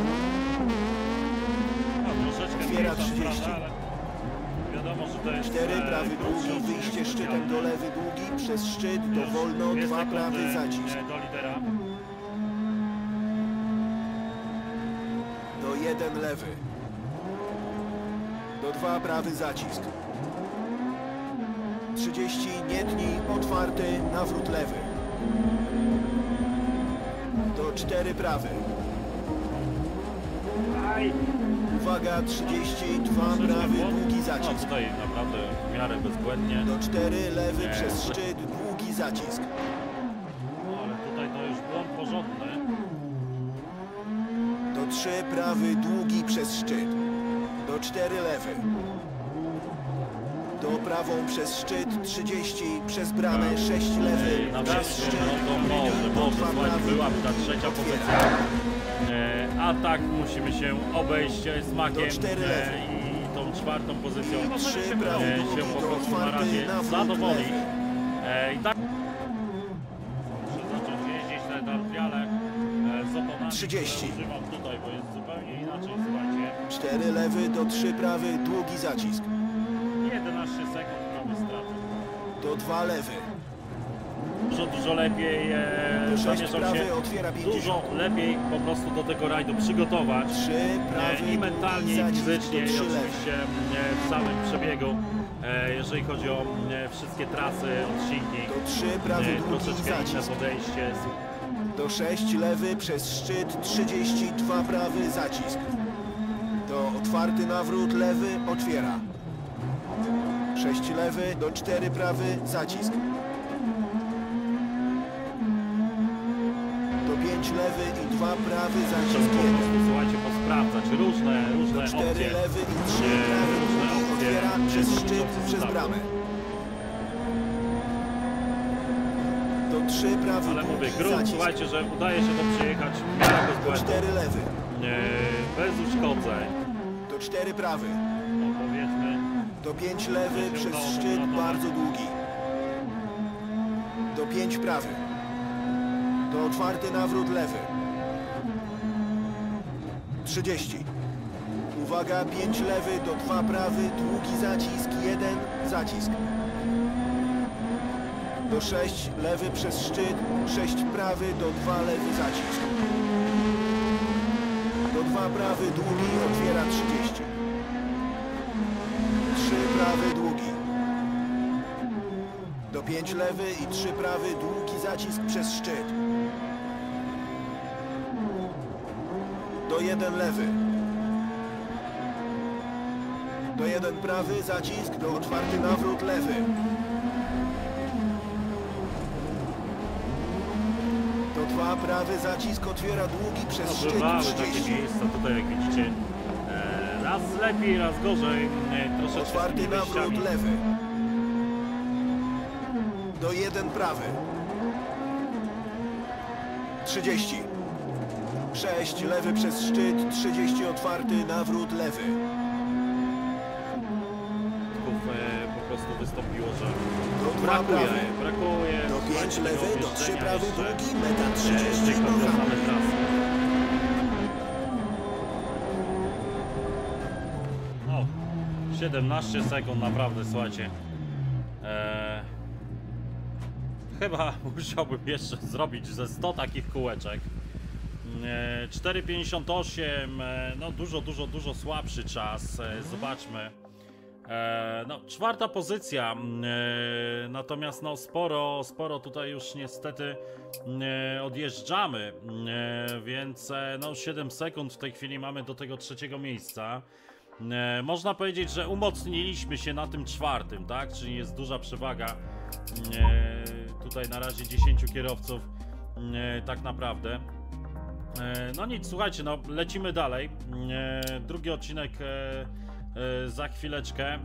B: no, troszeczkę
C: Otwiera
B: mniejsza
C: trzydzieści.
B: strata, ale wiadomo, że to jest
C: cztery
B: e,
C: prawy,
B: krótszy
C: długi,
B: odcinek
C: wyjście szczytem
B: specjalny.
C: do lewy, długi, przez szczyt, do
B: Już
C: wolno,
B: dwie
C: dwa
B: sekundy,
C: prawy, zacisk.
B: e, do lidera.
C: Do jeden lewy. Do dwa prawy, zacisk. trzydzieści, nie tnij, otwarty, nawrót lewy. Do cztery prawy.
B: Aj!
C: Uwaga, trzydzieści, dwa
B: Troszeczkę
C: prawy,
B: błąd.
C: długi
B: No
C: zacisk.
B: tutaj naprawdę w miarę bezbłędnie.
C: Do cztery lewy,
B: Nie.
C: przez szczyt, długi zacisk.
B: No, ale tutaj to już błąd porządny.
C: Do trzy prawy, długi, przez szczyt. Do cztery lewy. Do prawą przez szczyt, trzydzieści, przez bramę, sześć lewy,
B: Ej, na
C: przez
B: wreszcie,
C: szczyt,
B: no to może,
C: do
B: może,
C: dwa
B: słuchajcie,
C: prawy,
B: byłaby ta trzecia
C: otwiera.
B: pozycja. E, a tak musimy się obejść e, smakiem
C: Do cztery
B: e,
C: lewy.
B: i tą czwartą pozycją
C: Trzy
B: e,
C: prawy,
B: się
C: długi,
B: po
C: do
B: prostu na
C: otwarty,
B: razie
C: nawrót
B: zadowoli.
C: lewy.
B: E, I tak muszę zacząć jeździć na tartriale e, z oponami,
C: trzydzieści.
B: które używam tutaj, bo jest zupełnie inaczej, słuchajcie.
C: cztery lewy, do trzy prawy, długi zacisk.
B: jedenaście sekund prawy straty.
C: Do dwa lewy.
B: Dużo, dużo lepiej e,
C: Do sześć
B: zamierzam
C: prawy,
B: się
C: otwiera
B: dużo
C: pięćdziesiąt.
B: lepiej po prostu do tego rajdu przygotować.
C: trzy prawy,
B: E, I mentalnie, i
C: długi zacisk,
B: fizycznie,
C: do
B: i
C: trzy lewy.
B: oczywiście e, w samym przebiegu, e, jeżeli chodzi o e, wszystkie trasy, odcinki,
C: Do trzy prawy,
B: e,
C: długi
B: troszeczkę inne
C: zacisk.
B: podejście.
C: Do sześć lewy, przez szczyt, trzydzieści, dwa prawy, zacisk. Do otwarty nawrót lewy, otwiera. sześć lewy, do cztery prawy, zacisk. Do pięć lewy i dwa prawy,
B: Trzeba
C: zacisk
B: po
C: jeden.
B: prostu, słuchajcie, posprawdzać różne, różne
C: Do cztery
B: opcje.
C: lewy i trzy
B: e,
C: prawy,
B: różne
C: długi,
B: opcje
C: otwiera,
B: e,
C: przez szczyt,
B: dotyczące
C: przez
B: setupu.
C: bramę. Do trzy prawy,
B: Ale mówię,
C: długi,
B: grunt,
C: zacisk.
B: słuchajcie, że udaje się to przejechać w miarę
C: Do
B: bezbłędnie,
C: cztery lewy.
B: e, bez uszkodzeń.
C: Do cztery prawy.
B: No, powiedzmy,
C: Do pięć lewy,
B: To się
C: przez
B: udało
C: szczyt,
B: wykonać.
C: bardzo długi. Do pięć prawy. Do otwarty nawrót lewy. trzydzieści. Uwaga, pięć lewy, do dwa prawy, długi zacisk, jeden, zacisk. Do sześć lewy przez szczyt, sześć prawy, do dwa lewy, zacisk. Do dwa prawy, długi, otwiera trzydzieści. trzy prawy, długi. Do pięć lewy i trzy prawy, długi zacisk przez szczyt. Do jeden lewy. Do jeden prawy, zacisk, do otwarty nawrót lewy. Do dwa prawy, zacisk, otwiera długi przez
B: no,
C: szczyt
B: bywały takie
C: trzydzieści.
B: miejsca tutaj, jak widzicie, e, raz lepiej, raz gorzej, e, troszeczkę z
C: Otwarty
B: tymi
C: nawrót
B: wejściami.
C: lewy. Do jeden prawy. trzydzieści. sześć lewy przez szczyt, trzydzieści otwarty, nawrót lewy.
B: E, po prostu wystąpiło, że
C: Do dwa
B: brakuje,
C: prawy.
B: brakuje.
C: Do
B: słuchajcie,
C: pięć
B: tego
C: lewy, do trzy
B: objeżdżenia
C: prawy,
B: jeszcze,
C: długi, meta
B: e,
C: trzydzieści,
B: jeśli chodzi o
C: noga.
B: same trasy. No, siedemnaście sekund, naprawdę, słuchajcie. E, chyba musiałbym jeszcze zrobić ze sto takich kółeczek. E, cztery pięćdziesiąt osiem, e, no dużo, dużo, dużo słabszy czas. E, zobaczmy. E, no, czwarta pozycja, e, natomiast no sporo, sporo tutaj już niestety e, odjeżdżamy, e, więc e, no siedem sekund w tej chwili mamy do tego trzeciego miejsca. E, można powiedzieć, że umocniliśmy się na tym czwartym, tak? Czyli jest duża przewaga. E, tutaj na razie dziesięciu kierowców e, tak naprawdę. E, no nic, słuchajcie, no lecimy dalej. E, drugi odcinek e, za chwileczkę.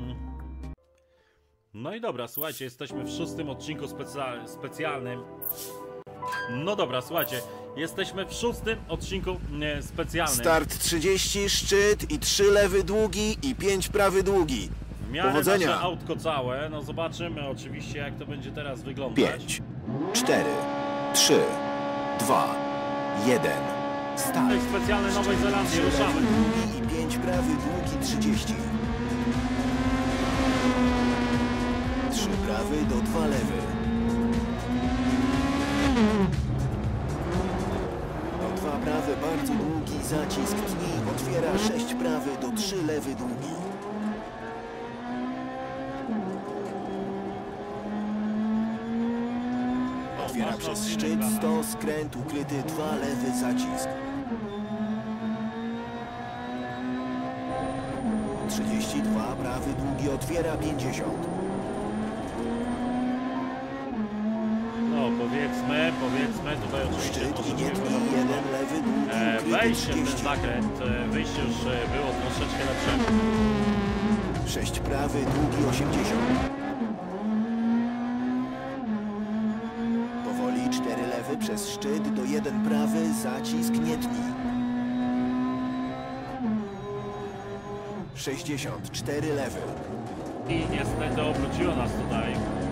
B: No i dobra, słuchajcie, jesteśmy w szóstym odcinku specja specjalnym. No dobra, słuchajcie, jesteśmy w szóstym odcinku specjalnym.
C: Start trzydzieści, szczyt i trzy lewy długi i pięć prawy długi.
B: W miarę
C: Powodzenia.
B: nasze autko całe, no zobaczymy oczywiście jak to będzie teraz wyglądać.
C: pięć, cztery, trzy, dwa, jeden. Start.
B: Specjalny Nowej Zelandii,
C: trzy lewy
B: ruszamy.
C: długi i pięć prawy długi trzydzieści. trzy prawy do dwa lewy. Do dwa prawy bardzo długi zacisk tnij otwiera sześć prawy do trzy lewy długi. Otwiera przez szczyt sto skręt ukryty dwa lewy zacisk. trzydzieści dwa prawy długi otwiera pięćdziesiąt.
B: No powiedzmy, powiedzmy, tutaj oczywiście
C: Szczyt i
B: może
C: nie tnij jeden lewy długi
B: e,
C: ukryty
B: wejście w ten
C: trzydzieści.
B: zakręt, e, wyjście już e, było troszeczkę lepsze.
C: sześć prawy długi osiemdziesiąt. Powoli cztery lewy przez szczyt do jeden prawy zacisk nie tnij. sześćdziesiąt cztery lewy.
B: I niestety obróciło nas tutaj.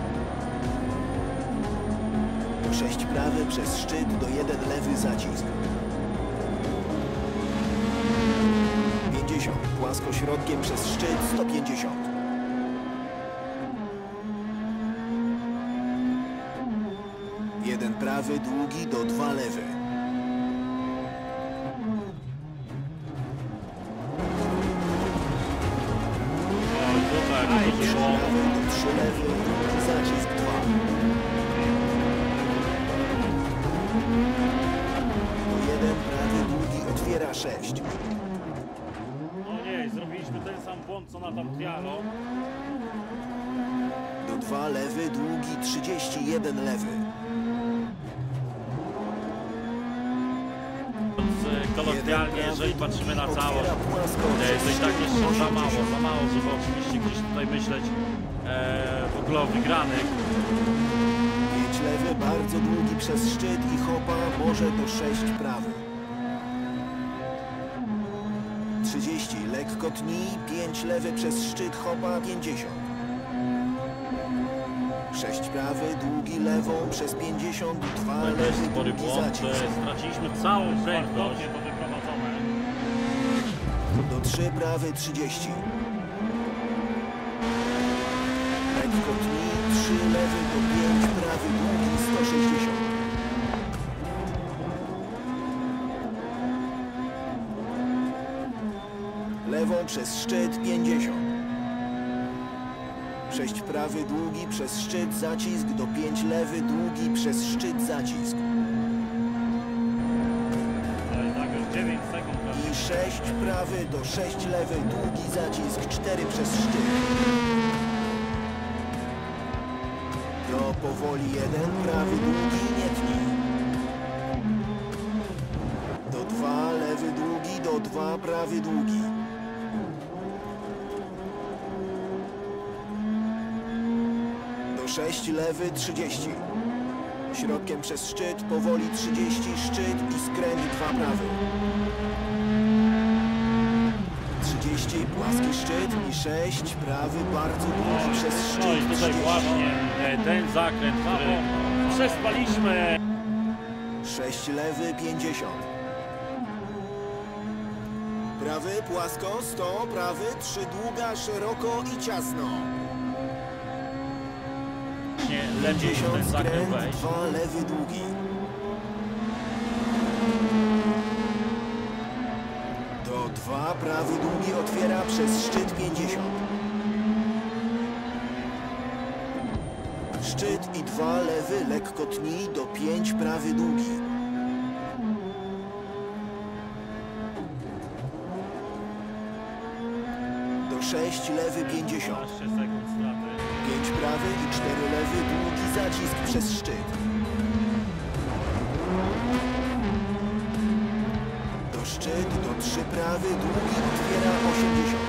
C: sześć prawy przez szczyt do jeden lewy zacisk. pięćdziesiąt płasko środkiem przez szczyt sto pięćdziesiąt. jeden prawy długi do dwa lewy.
B: Oj, tutaj
C: trzy
B: wyszło.
C: prawy do trzy lewy zacisk dwa. Do jeden prawy długi otwiera sześć.
B: No nie, zrobiliśmy ten sam błąd co na Tamtrialo.
C: Do dwa lewy długi trzydzieści jeden lewy.
B: Kolokwialnie, jeżeli patrzymy na całość, e, to i tak jeszcze za mało, za mało, żeby oczywiście gdzieś tutaj myśleć e, w ogóle o wygranych.
C: pięć lewy bardzo długi przez szczyt i hopa może do sześć prawy. trzydzieści lekko tnij, pięć lewy przez szczyt hopa pięćdziesiąt. sześć prawy długi lewą przez pięćdziesiąt, dwa
B: To jest
C: lewy
B: spory
C: długi
B: błąd,
C: zacisk.
B: e, straciliśmy całą prędkość.
C: Do trzy prawy trzydzieści. Lekko tnij, trzy lewy do pięć prawy długi sto sześćdziesiąt. Lewą przez szczyt pięćdziesiąt. sześć prawy długi przez szczyt zacisk do pięć lewy długi przez szczyt zacisk.
B: dziewięć sekund.
C: I sześć prawy do sześć lewy długi zacisk cztery przez szczyt. Do powoli jeden prawy długi nie tnij. Do dwa lewy długi do dwa prawy długi. Do sześć lewy trzydzieści. Środkiem przez szczyt powoli trzydzieści szczyt i skręt dwa prawy. trzydzieści płaski szczyt i sześć prawy bardzo długi przez szczyt.
B: No i tutaj
C: trzydzieści.
B: właśnie e, ten zakręt, który przespaliśmy.
C: sześć lewy pięćdziesiąt. Prawy płasko sto, prawy trzy długa szeroko i ciasno.
B: Nie, lepiej w ten
C: pięćdziesiąt
B: zakręt
C: skręt,
B: wejść.
C: dwa lewy długi. Do dwa prawy długi otwiera przez szczyt pięćdziesiąt. szczyt i dwa lewy, lekko tnij, do pięć prawy długi. Do sześć lewy pięćdziesiąt.
B: piętnaście sekund straty.
C: pięć prawy i cztery lewy, długi zacisk przez szczyt. Do szczyt, do trzy prawy, długi, otwiera osiemdziesiąt.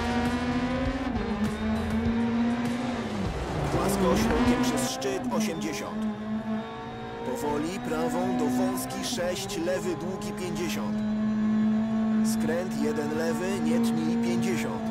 C: Płasko środkiem przez szczyt osiemdziesiąt. Powoli prawą do wąski sześć lewy, długi pięćdziesiąt. Skręt jeden lewy, nie tnij pięćdziesiąt.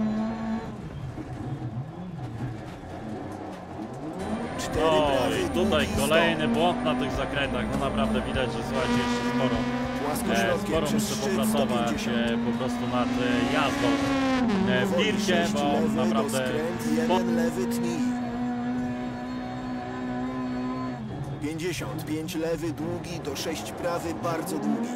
B: No i tutaj kolejny błąd na tych zakrętach. No naprawdę widać, że słuchajcie, jeszcze sporo, e, sporo muszę popracować e, po prostu nad e, jazdą e, w dircie, bo naprawdę
C: jeden lewy tnij. pięćdziesiąt, pięć lewy, długi, do sześć prawy, bardzo długi.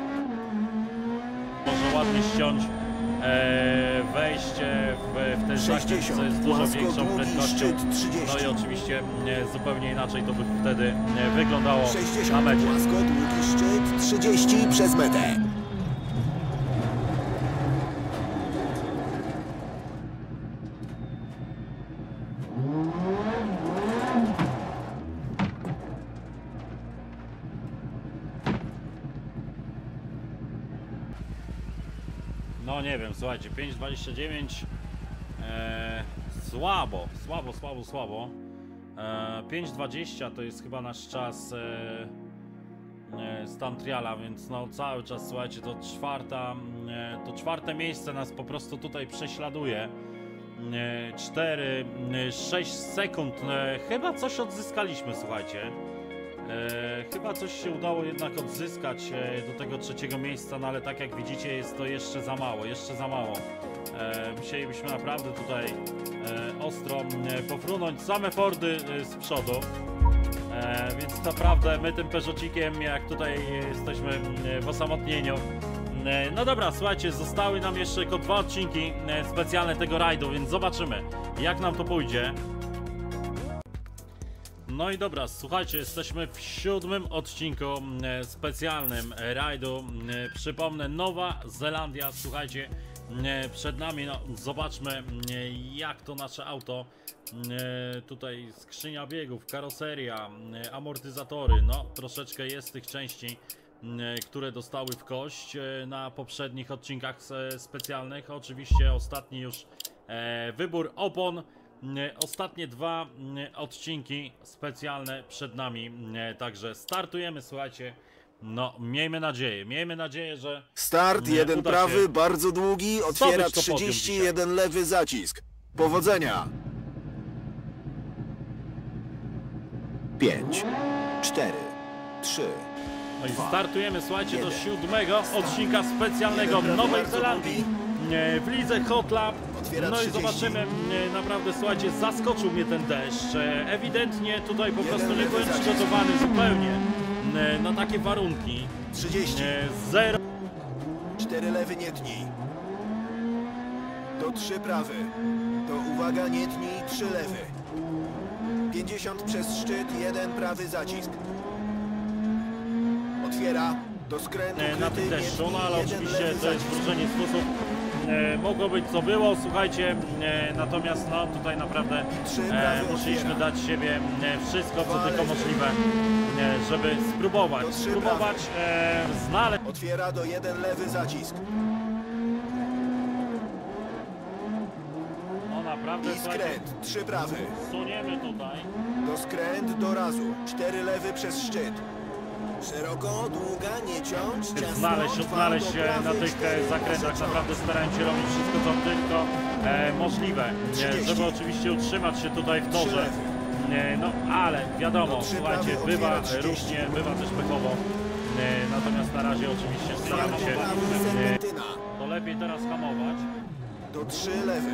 B: może ładnie ściąć e, wejście w, w ten zakręt, co jest dużo większą prędkością. No i oczywiście e, zupełnie inaczej to by wtedy e, wyglądało na
C: sześćdziesiąt,
B: mecie.
C: płasko, długi szczyt, trzydzieści przez metę.
B: No nie wiem, słuchajcie, pięć dwadzieścia dziewięć e, słabo, słabo, słabo, słabo. E, pięć dwadzieścia to jest chyba nasz czas e, e, stan triala, więc no cały czas, słuchajcie, to czwarta, e, to czwarte miejsce nas po prostu tutaj prześladuje. E, cztery, sześć sekund, e, chyba coś odzyskaliśmy, słuchajcie. E, chyba coś się udało jednak odzyskać e, do tego trzeciego miejsca, no ale tak jak widzicie, jest to jeszcze za mało, jeszcze za mało. E, musielibyśmy naprawdę tutaj e, ostro e, pofrunąć same Fordy e, z przodu. E, więc naprawdę my tym Peugeotcikiem, jak tutaj jesteśmy e, w osamotnieniu. E, no dobra, słuchajcie, zostały nam jeszcze tylko dwa odcinki e, specjalne tego rajdu, więc zobaczymy, jak nam to pójdzie. No i dobra, słuchajcie, jesteśmy w siódmym odcinku e, specjalnym rajdu. E, przypomnę, Nowa Zelandia, słuchajcie, e, przed nami, no zobaczmy e, jak to nasze auto, e, tutaj skrzynia biegów, karoseria, e, amortyzatory, no troszeczkę jest tych części, e, które dostały w kość e, na poprzednich odcinkach e, specjalnych. Oczywiście ostatni już e, wybór opon. Ostatnie dwa odcinki specjalne przed nami, także startujemy, słuchajcie, no miejmy nadzieję, miejmy nadzieję, że
C: Start, jeden
B: uda
C: prawy,
B: się
C: bardzo długi, otwiera
B: zdobyć to podium
C: trzydzieści,
B: dzisiaj.
C: jeden lewy zacisk. Powodzenia! pięć, cztery, trzy.
B: No i startujemy, słuchajcie, do
C: jeden.
B: siódmego odcinka specjalnego
C: Jeden
B: Nowej
C: bardzo
B: Zelandii
C: długi.
B: e, w lidze Hot Lap.
C: Otwiera
B: No i
C: trzydzieści.
B: zobaczymy, e, naprawdę, słuchajcie, zaskoczył mnie ten deszcz. E, Ewidentnie tutaj po
C: Jeden
B: prostu nie
C: lewy
B: byłem
C: zacisk.
B: przygotowany zupełnie e, na takie warunki.
C: trzydzieści.
B: E, Zero.
C: cztery lewy, nie tnij. Do trzy prawy. To uwaga, nie tnij, trzy lewy. pięćdziesiąt przez szczyt, jeden prawy zacisk. Otwiera. Do skrętu
B: e, na
C: kryty,
B: tym
C: nie
B: deszczu, no
C: tnij,
B: ale
C: jeden
B: oczywiście
C: lewy
B: to jest
C: zacisk.
B: wróżenie sposób. E, mogło być co było, słuchajcie, e, natomiast no tutaj naprawdę
C: Trzy
B: e,
C: prawy
B: musieliśmy
C: otwiera.
B: dać siebie e, wszystko, co
C: Dwa
B: tylko
C: lewy.
B: możliwe, e, żeby spróbować,
C: To trzy
B: spróbować e, znaleźć.
C: Otwiera do jeden lewy zacisk.
B: No naprawdę,
C: I
B: słuchajcie,
C: skręt, trzy prawy.
B: suniemy tutaj.
C: Do skręt, do razu. Cztery lewy przez szczyt. Szeroko, długa, nie ciąć, ciasno.
B: Znaleźć,
C: dwa
B: odnaleźć
C: do
B: e,
C: prawej,
B: na tych
C: cztery
B: e, zakrętach,
C: poza
B: naprawdę
C: ciąg.
B: starałem się robić wszystko, co tylko e, możliwe, e,
C: trzydzieści.
B: żeby oczywiście utrzymać się tutaj w
C: Trzy
B: torze.
C: lewy.
B: E, No ale wiadomo,
C: Do trzy
B: słuchajcie,
C: prawy,
B: bywa
C: otwiera trzydzieści.
B: różnie, bywa też pechowo. E, Natomiast na razie oczywiście staramy się
C: Prawy,
B: e,
C: serpentyna.
B: to lepiej teraz hamować.
C: Do trzy lewy.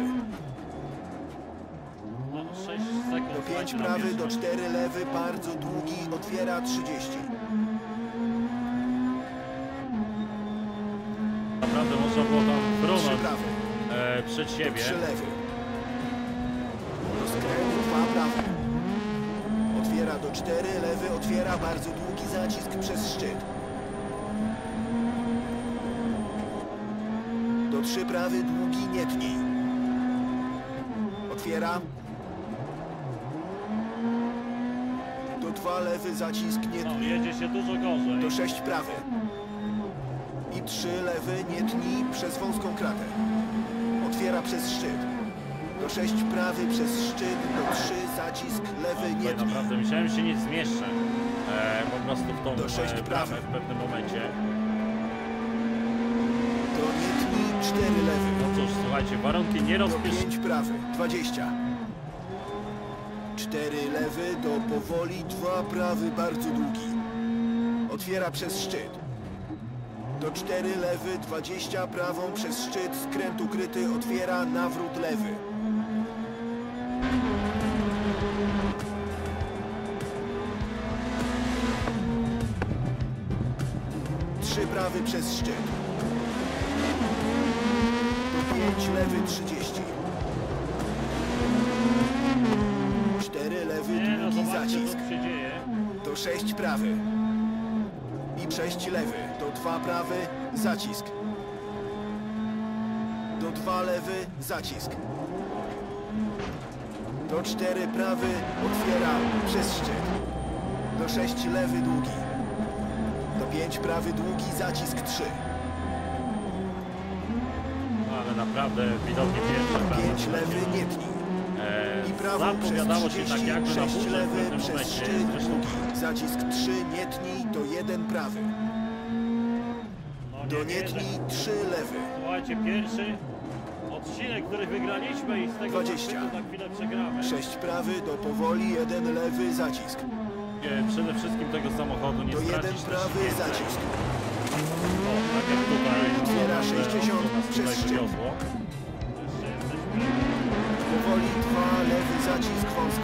B: No, sześć sekund.
C: Do pięć
B: słuchajcie, na
C: prawy,
B: pierwszym.
C: do cztery lewy, bardzo długi, otwiera trzydzieści.
B: Naprawdę można było tam
C: Trzy
B: brunąć
C: prawy.
B: e, przed
C: Do
B: siebie.
C: trzy lewy. Do skrętu, dwa prawy. do cztery lewy otwiera bardzo długi zacisk przez szczyt. Do trzy prawy długi nie tnij. Otwiera. Do dwa lewy zacisk nie
B: No,
C: tnij.
B: jedzie się dużo gorzej.
C: Do sześć prawy. I trzy lewy nie tnij przez wąską kratę. Otwiera przez szczyt. Do sześć prawy przez szczyt. Do trzy zacisk lewy nie
B: Tutaj
C: tnij.
B: naprawdę myślałem, że się nie zmieszczę. E, po prostu w tą
C: Do sześć
B: e,
C: prawy.
B: bramę w pewnym momencie.
C: Do nie tnij cztery lewy.
B: No cóż, słuchajcie, warunki nie
C: Do
B: rozpieszczone.
C: pięć prawy. dwadzieścia. cztery lewy do powoli. dwa prawy bardzo długi. Otwiera przez szczyt. Do cztery lewy. dwadzieścia prawą przez szczyt. Skręt ukryty. Otwiera nawrót lewy. trzy prawy przez szczyt. Do pięć lewy trzydzieści. cztery lewy
B: Nie, no
C: długi
B: zobaczcie, co
C: zacisk.
B: tu się dzieje.
C: Do sześć prawy. I sześć lewy. Do dwa prawy zacisk. Do dwa lewy zacisk. Do cztery prawy otwiera przez szczyt. Do sześć lewy długi. Do pięć prawy długi zacisk trzy.
B: No, ale naprawdę widoki pierwsze. prawda?
C: pięć lewy nie tnij.
B: E,
C: I prawą
B: zapowiadało
C: przez
B: się tak
C: trzydzieści,
B: jakby na
C: sześć
B: burzę w
C: lewy
B: pewnym
C: przez
B: momencie.
C: szczyt
B: Zresztą,
C: długi. Zacisk trzy nie tnij do jeden prawy.
B: no
C: Do
B: nie
C: nie
B: wierzę.
C: tnij trzy lewy.
B: Słuchajcie, pierwszy odcinek, który wygraliśmy i z tego
C: dwadzieścia.
B: zachwytu za chwilę przegramy.
C: sześć prawy do powoli, jeden lewy zacisk.
B: E, Przede wszystkim tego samochodu nie
C: Do jeden
B: stracić też
C: prawy
B: więcej.
C: zacisk.
B: O, tak jak tutaj.
C: Otwiera
B: no,
C: sześćdziesiąt
B: to nas
C: przez
B: tutaj
C: szczyt.
B: wywiozło. Jeszcze jesteśmy.
C: Powoli dwa lewy zacisk wąsko.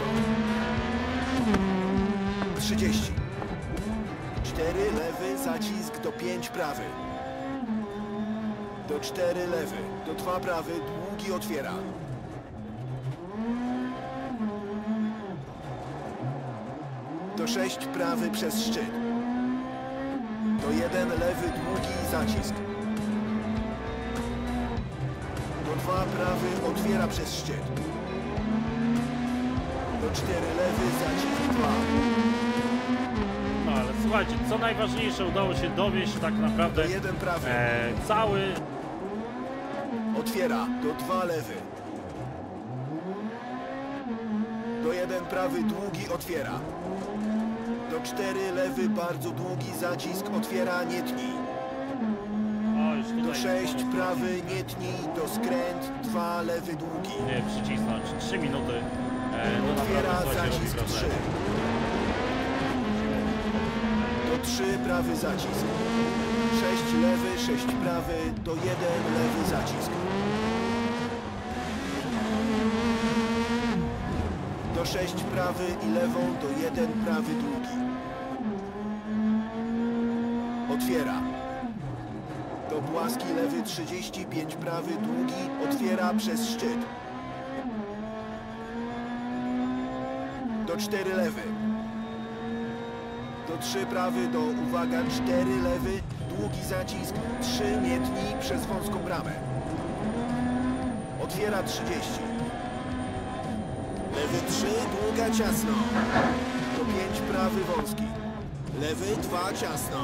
C: trzydzieści. cztery lewy zacisk do pięć prawy. Do cztery lewy. Do dwa prawy długi otwiera. Do sześć prawy przez szczyt. Do jeden lewy długi zacisk. Do dwa prawy otwiera przez szczyt. Do cztery lewy zacisk dwa.
B: No ale słuchajcie, co najważniejsze, udało się dowieść tak naprawdę
C: Do jeden prawy.
B: e, cały.
C: Otwiera. Do dwa lewy. Do jeden prawy długi otwiera. Do cztery lewy bardzo długi zacisk otwiera nie tnij.
B: O, już tutaj
C: Do sześć prawy nie tnij. Do skręt dwa lewy długi.
B: nie przycisnąć trzy minuty. E, no
C: Otwiera
B: naprawdę, słuchajcie, robi
C: zacisk trzy.
B: wrażenie.
C: Do trzy prawy zacisk. sześć lewy, sześć prawy. Do jeden lewy zacisk. Do sześć prawy i lewą do jeden prawy długi. Otwiera. Do płaski lewy trzydzieści pięć prawy długi. Otwiera przez szczyt. Do cztery lewy. Do trzy prawy do, uwaga, cztery lewy. Długi zacisk. trzy nie tnij przez wąską bramę. Otwiera trzydzieści. Lewy trzy, długa ciasno. Do pięć prawy wąski. Lewy dwa ciasno.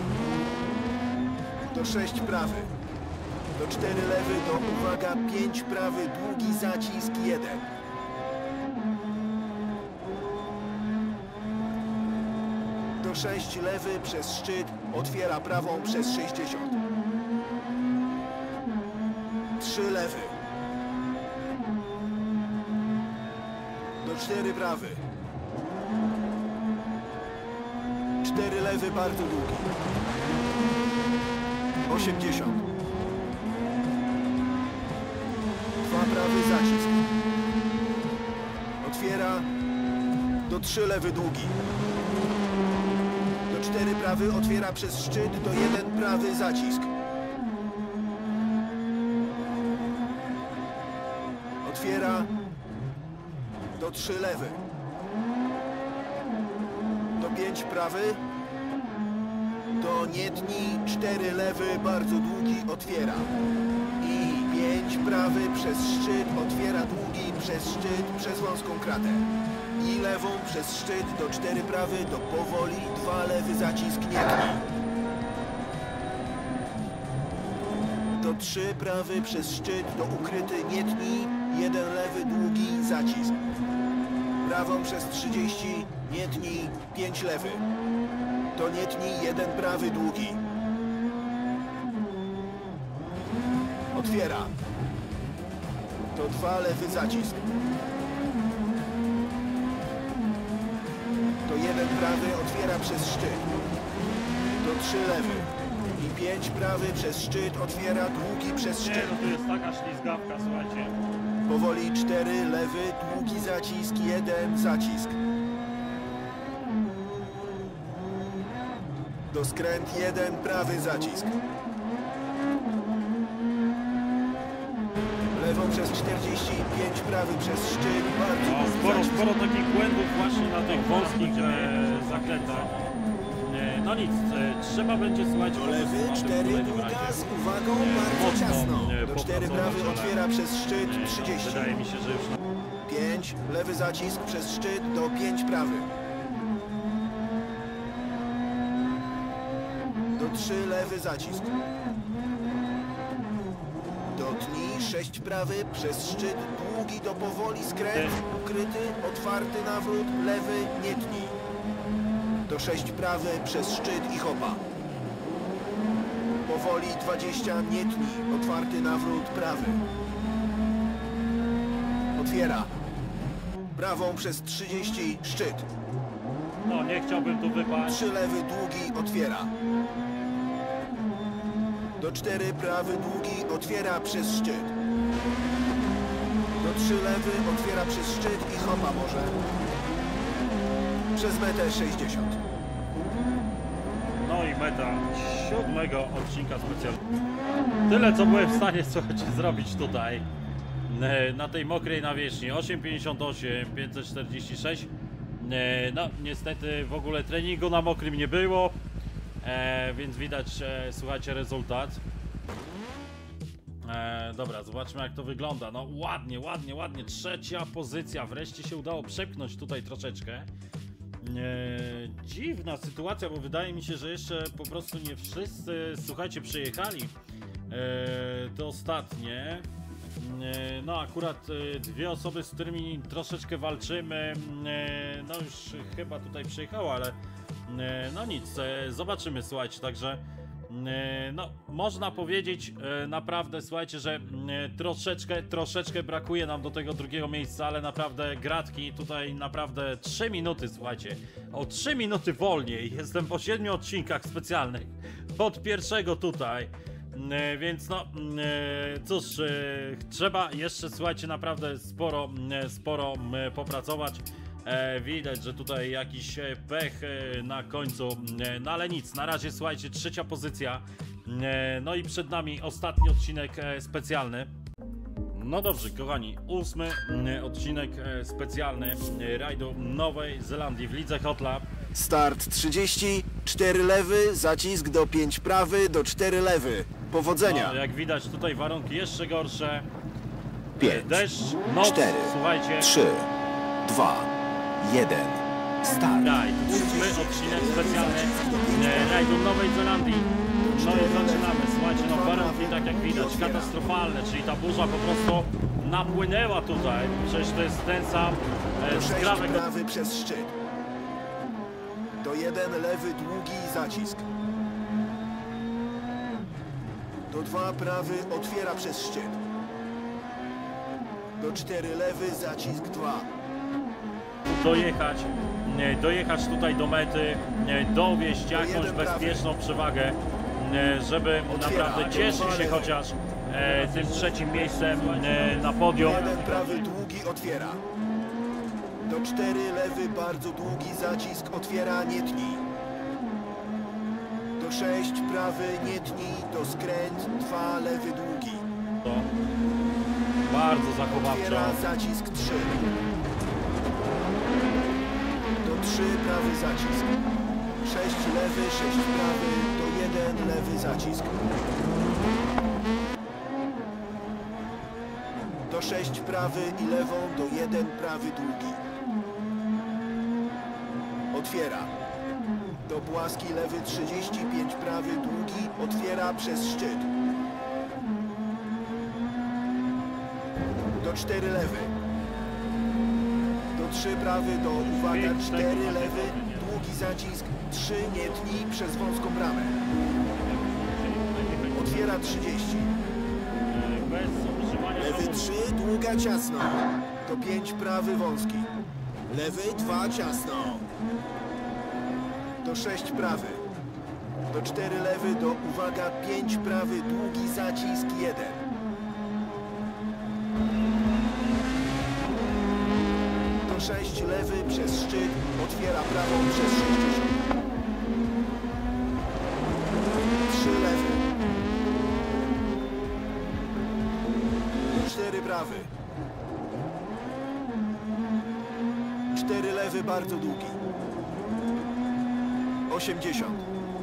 C: Do sześć prawy. Do cztery lewy do, uwaga, pięć prawy, długi zacisk jeden. Do sześć lewy przez szczyt, otwiera prawą przez sześćdziesiąt. trzy lewy. Do cztery prawy. cztery lewy bardzo długi. osiemdziesiąt. dwa prawy zacisk. Otwiera. Do trzy lewy długi. Do cztery prawy otwiera przez szczyt. Do jeden prawy zacisk. Otwiera. Do trzy lewy. pięć prawy. Do nie tnij, cztery lewy, bardzo długi, otwiera. I pięć prawy przez szczyt, otwiera długi, przez szczyt, przez wąską kratę. I lewą przez szczyt, do cztery prawy, do powoli, dwa lewy, zacisk, nie tnij. Do trzy prawy przez szczyt, do ukryty, nie tnij, jeden lewy, długi, zacisk. Prawą przez trzydzieści, nie tnij, pięć lewy. To nie tnij, jeden prawy, długi. Otwiera. To dwa lewy, zacisk. To jeden prawy, otwiera przez szczyt. To trzy lewy. I pięć prawy przez szczyt, otwiera długi przez
B: Nie,
C: szczyt.
B: no tu jest taka ślizgawka, słuchajcie.
C: Powoli cztery lewy, długi zacisk, jeden zacisk. Do skręt jeden prawy zacisk. Lewą przez czterdzieści, pięć prawy przez szczyt, bardzo
B: No,
C: długi
B: sporo,
C: zacisk.
B: sporo takich błędów właśnie na tych wąskich e, zakrętach. E, no nic, e, trzeba będzie, słuchajcie,
C: Do
B: po prostu
C: lewy
B: na tym
C: cztery
B: kolejnym
C: długa
B: razie
C: z uwagą, bardzo
B: mocno,
C: ciasno.
B: e,
C: Do cztery
B: popracować,
C: prawy
B: ale,
C: otwiera przez szczyt,
B: e, no,
C: trzydzieści.
B: wydaje mi się, że już na...
C: pięć, lewy zacisk przez szczyt, do pięć prawy. Do trzy lewy zacisk. Do tnij, sześć prawy przez szczyt, długi do powoli skręt, ukryty, otwarty nawrót, lewy, nie tnij. Do sześć prawy przez szczyt i hopa. Powoli dwadzieścia, nie tnij, otwarty nawrót, prawy. Otwiera. Prawą przez trzydzieści, szczyt.
B: No, nie chciałbym tu wypaść.
C: Trzy lewy, długi, otwiera. Do cztery prawy, długi, otwiera przez szczyt. Do trzy lewy, otwiera przez szczyt i hopa może. Przez metę sześćdziesiąt.
B: No i meta siódmego odcinka specjalnego. Tyle, co byłem w stanie, słuchajcie, zrobić tutaj. E, Na tej mokrej nawierzchni. osiem pięćdziesiąt osiem, pięćset czterdzieści sześć. E, No, niestety w ogóle treningu na mokrym nie było. E, więc widać, e, słuchajcie, rezultat. E, dobra, zobaczmy, jak to wygląda. No ładnie, ładnie, ładnie. Trzecia pozycja. Wreszcie się udało przepchnąć tutaj troszeczkę. E, dziwna sytuacja, bo wydaje mi się, że jeszcze po prostu nie wszyscy, słuchajcie, przyjechali. E, te ostatnie. E, no akurat e, dwie osoby, z którymi troszeczkę walczymy, e, no już chyba tutaj przyjechało, ale e, no nic, e, zobaczymy, słuchajcie, także e, no można powiedzieć e, naprawdę, słuchajcie, że e, troszeczkę, troszeczkę brakuje nam do tego drugiego miejsca, ale naprawdę gratki tutaj naprawdę trzy minuty, słuchajcie, o trzy minuty wolniej, jestem po siedmiu odcinkach specjalnych od pierwszego tutaj. E, Więc no, e, cóż, e, trzeba jeszcze, słuchajcie, naprawdę sporo, e, sporo e, popracować. E, Widać, że tutaj jakiś e, pech e, na końcu, e, no ale nic, na razie, słuchajcie, trzecia pozycja. E, No i przed nami ostatni odcinek e, specjalny. No dobrze, kochani, ósmy e, odcinek e, specjalny e, rajdu Nowej Zelandii w lidze Hot Lap.
C: Start trzydzieści, cztery lewy, zacisk do pięć prawy, do cztery lewy. Powodzenia.
B: No, jak widać, tutaj warunki jeszcze gorsze. E,
C: pięć,
B: Deszcz, noc,
C: cztery,
B: słuchajcie.
C: trzy, dwa, jeden. Start.
B: Rajd, ósmy odcinek specjalny e, rajdu Nowej Zelandii. No i zaczynamy, słuchajcie, no warunki, tak jak widać, katastrofalne, czyli ta burza po prostu napłynęła tutaj. Przecież to jest ten sam e,
C: Do sześć
B: skrawek.
C: prawy przez szczyt. Do jeden lewy, długi zacisk. Do dwa prawy, otwiera przez szczyt. Do cztery lewy, zacisk dwa.
B: Dojechać, e, dojechać tutaj do mety, e, dowieść jakąś
C: jeden prawy.
B: bezpieczną przewagę, e, żeby
C: Otwiera,
B: naprawdę cieszyć
C: dwa
B: się
C: lewy.
B: chociaż e, tym trzecim miejscem e, na podium.
C: Jeden prawy, długi, otwiera. Do cztery lewy, bardzo długi zacisk, otwiera, nie tnij. Do sześć prawy, nie tnij, do skręt, dwa lewy, długi.
B: To bardzo zachowawczo.
C: Otwiera, zacisk trzy. Do trzy prawy zacisk. sześć lewy, sześć prawy, do jeden lewy zacisk. Do sześć prawy i lewą, do jeden prawy długi. Otwiera. Do płaski lewy trzydzieści pięć prawy długi, otwiera przez szczyt. Do cztery lewy. Do trzy prawy, do uwaga, cztery lewy, długi zacisk, trzy nie tnij przez wąską bramę. Otwiera trzydzieści.
B: Bez używania
C: Lewy
B: hamulców.
C: trzy, długa ciasno. Do pięć prawy wąski. Lewy dwa ciasno. Do sześć prawy. Do cztery lewy, do uwaga, pięć prawy, długi zacisk jeden. Do sześć lewy przez szczyt, otwiera prawą przez sześćdziesiąt. trzy lewy. Do cztery prawy. cztery lewy bardzo długi. osiemdziesiąt.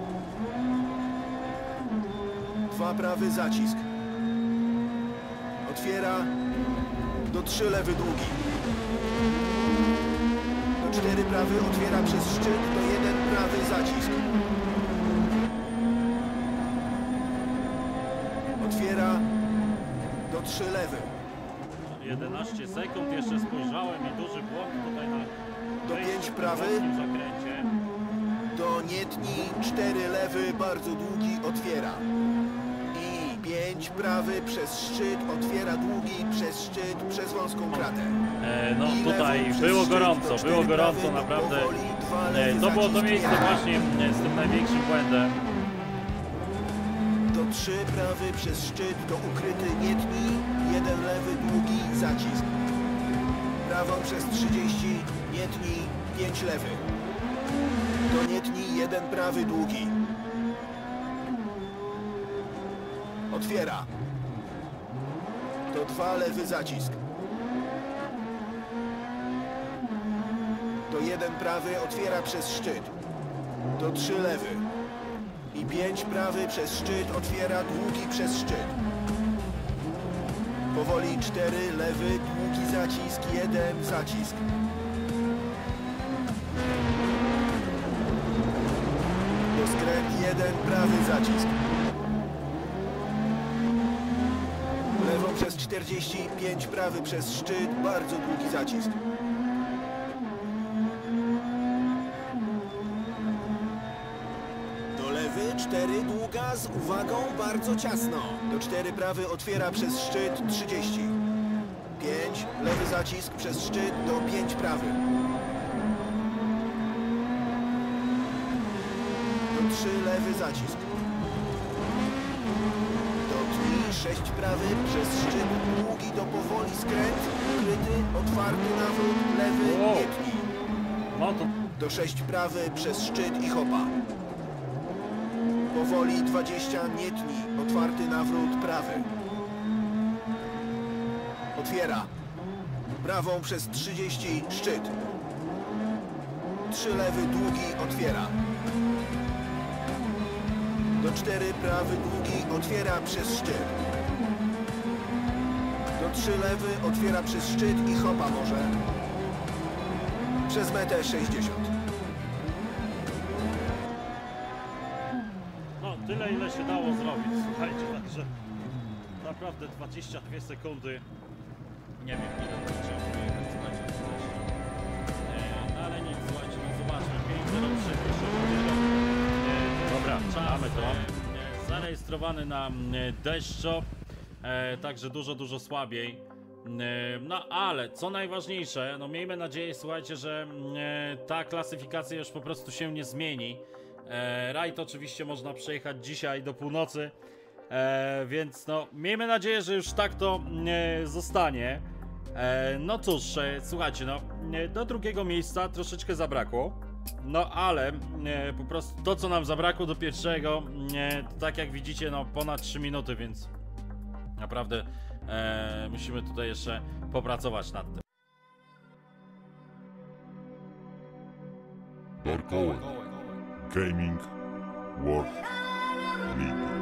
C: dwa prawy zacisk. Otwiera. Do trzy lewy długi. Do cztery prawy otwiera przez szczyt. Do jeden prawy zacisk. Otwiera. Do trzy lewy.
B: jedenaście sekund, jeszcze spojrzałem i duży błąd tutaj na
C: Do
B: wejściu
C: pięć
B: w
C: prawy.
B: wąskim zakręcie.
C: Do nie tnij, cztery lewy, bardzo długi, otwiera. I pięć prawy przez szczyt, otwiera długi, przez szczyt, przez wąską kratę.
B: E, no
C: I
B: tutaj
C: lewą przez
B: było
C: szczyt,
B: gorąco,
C: do cztery
B: było gorąco,
C: prawy, do
B: naprawdę.
C: powoli, dwa
B: E,
C: lewy,
B: to było to
C: zacisk
B: miejsce
C: jeden.
B: właśnie e, z tym największym błędem.
C: Do trzy prawy przez szczyt, do ukryty nie tnij, jeden lewy, długi, zacisk. Prawą przez trzydzieści, nie tnij, pięć lewy. Do nie tnij, jeden prawy, długi. Otwiera. Do dwa lewy zacisk. Do jeden prawy otwiera przez szczyt. Do trzy lewy. I pięć prawy przez szczyt otwiera długi przez szczyt. Powoli cztery lewy, długi zacisk, jeden zacisk. Do skręt jeden prawy zacisk. Lewą przez czterdzieści, pięć prawy przez szczyt, bardzo długi zacisk. Do lewy cztery długa z uwagą bardzo ciasno. Do cztery prawy otwiera przez szczyt trzydzieści. pięć lewy zacisk przez szczyt do pięć prawy. Do trzy lewy zacisk. sześć prawy przez szczyt, długi do powoli skręt, ukryty, otwarty nawrót, lewy,
B: Wow.
C: nie tnij.
B: No to
C: Do sześć prawy przez szczyt i hopa. Powoli dwadzieścia, nie tnij, otwarty nawrót, prawy. Otwiera. Prawą przez trzydzieści, szczyt. trzy lewy, długi, otwiera. Do cztery prawy, długi, otwiera przez szczyt. Do trzy lewy, otwiera przez szczyt i hopa może. Przez metę sześćdziesiąt.
B: no, tyle ile się dało zrobić, słuchajcie, także naprawdę dwadzieścia dwie sekundy. Nie wiem ile to trzeba wyjechać, słuchajcie, e, no ale nic, słuchajcie, no zobaczmy, pięć zero trzy, e, dobra, mamy to. E, zarejestrowany na e, deszczo, e, także dużo, dużo słabiej. E, no ale co najważniejsze, no miejmy nadzieję, słuchajcie, że e, ta klasyfikacja już po prostu się nie zmieni. E, rajd oczywiście można przejechać dzisiaj do północy, e, więc no miejmy nadzieję, że już tak to e, zostanie. E, no cóż, e, słuchajcie, no e, do drugiego miejsca troszeczkę zabrakło, no ale e, po prostu to, co nam zabrakło do pierwszego, e, tak jak widzicie, no ponad trzy minuty, więc naprawdę e, musimy tutaj jeszcze popracować nad tym.
A: Dark Owen Gaming World League.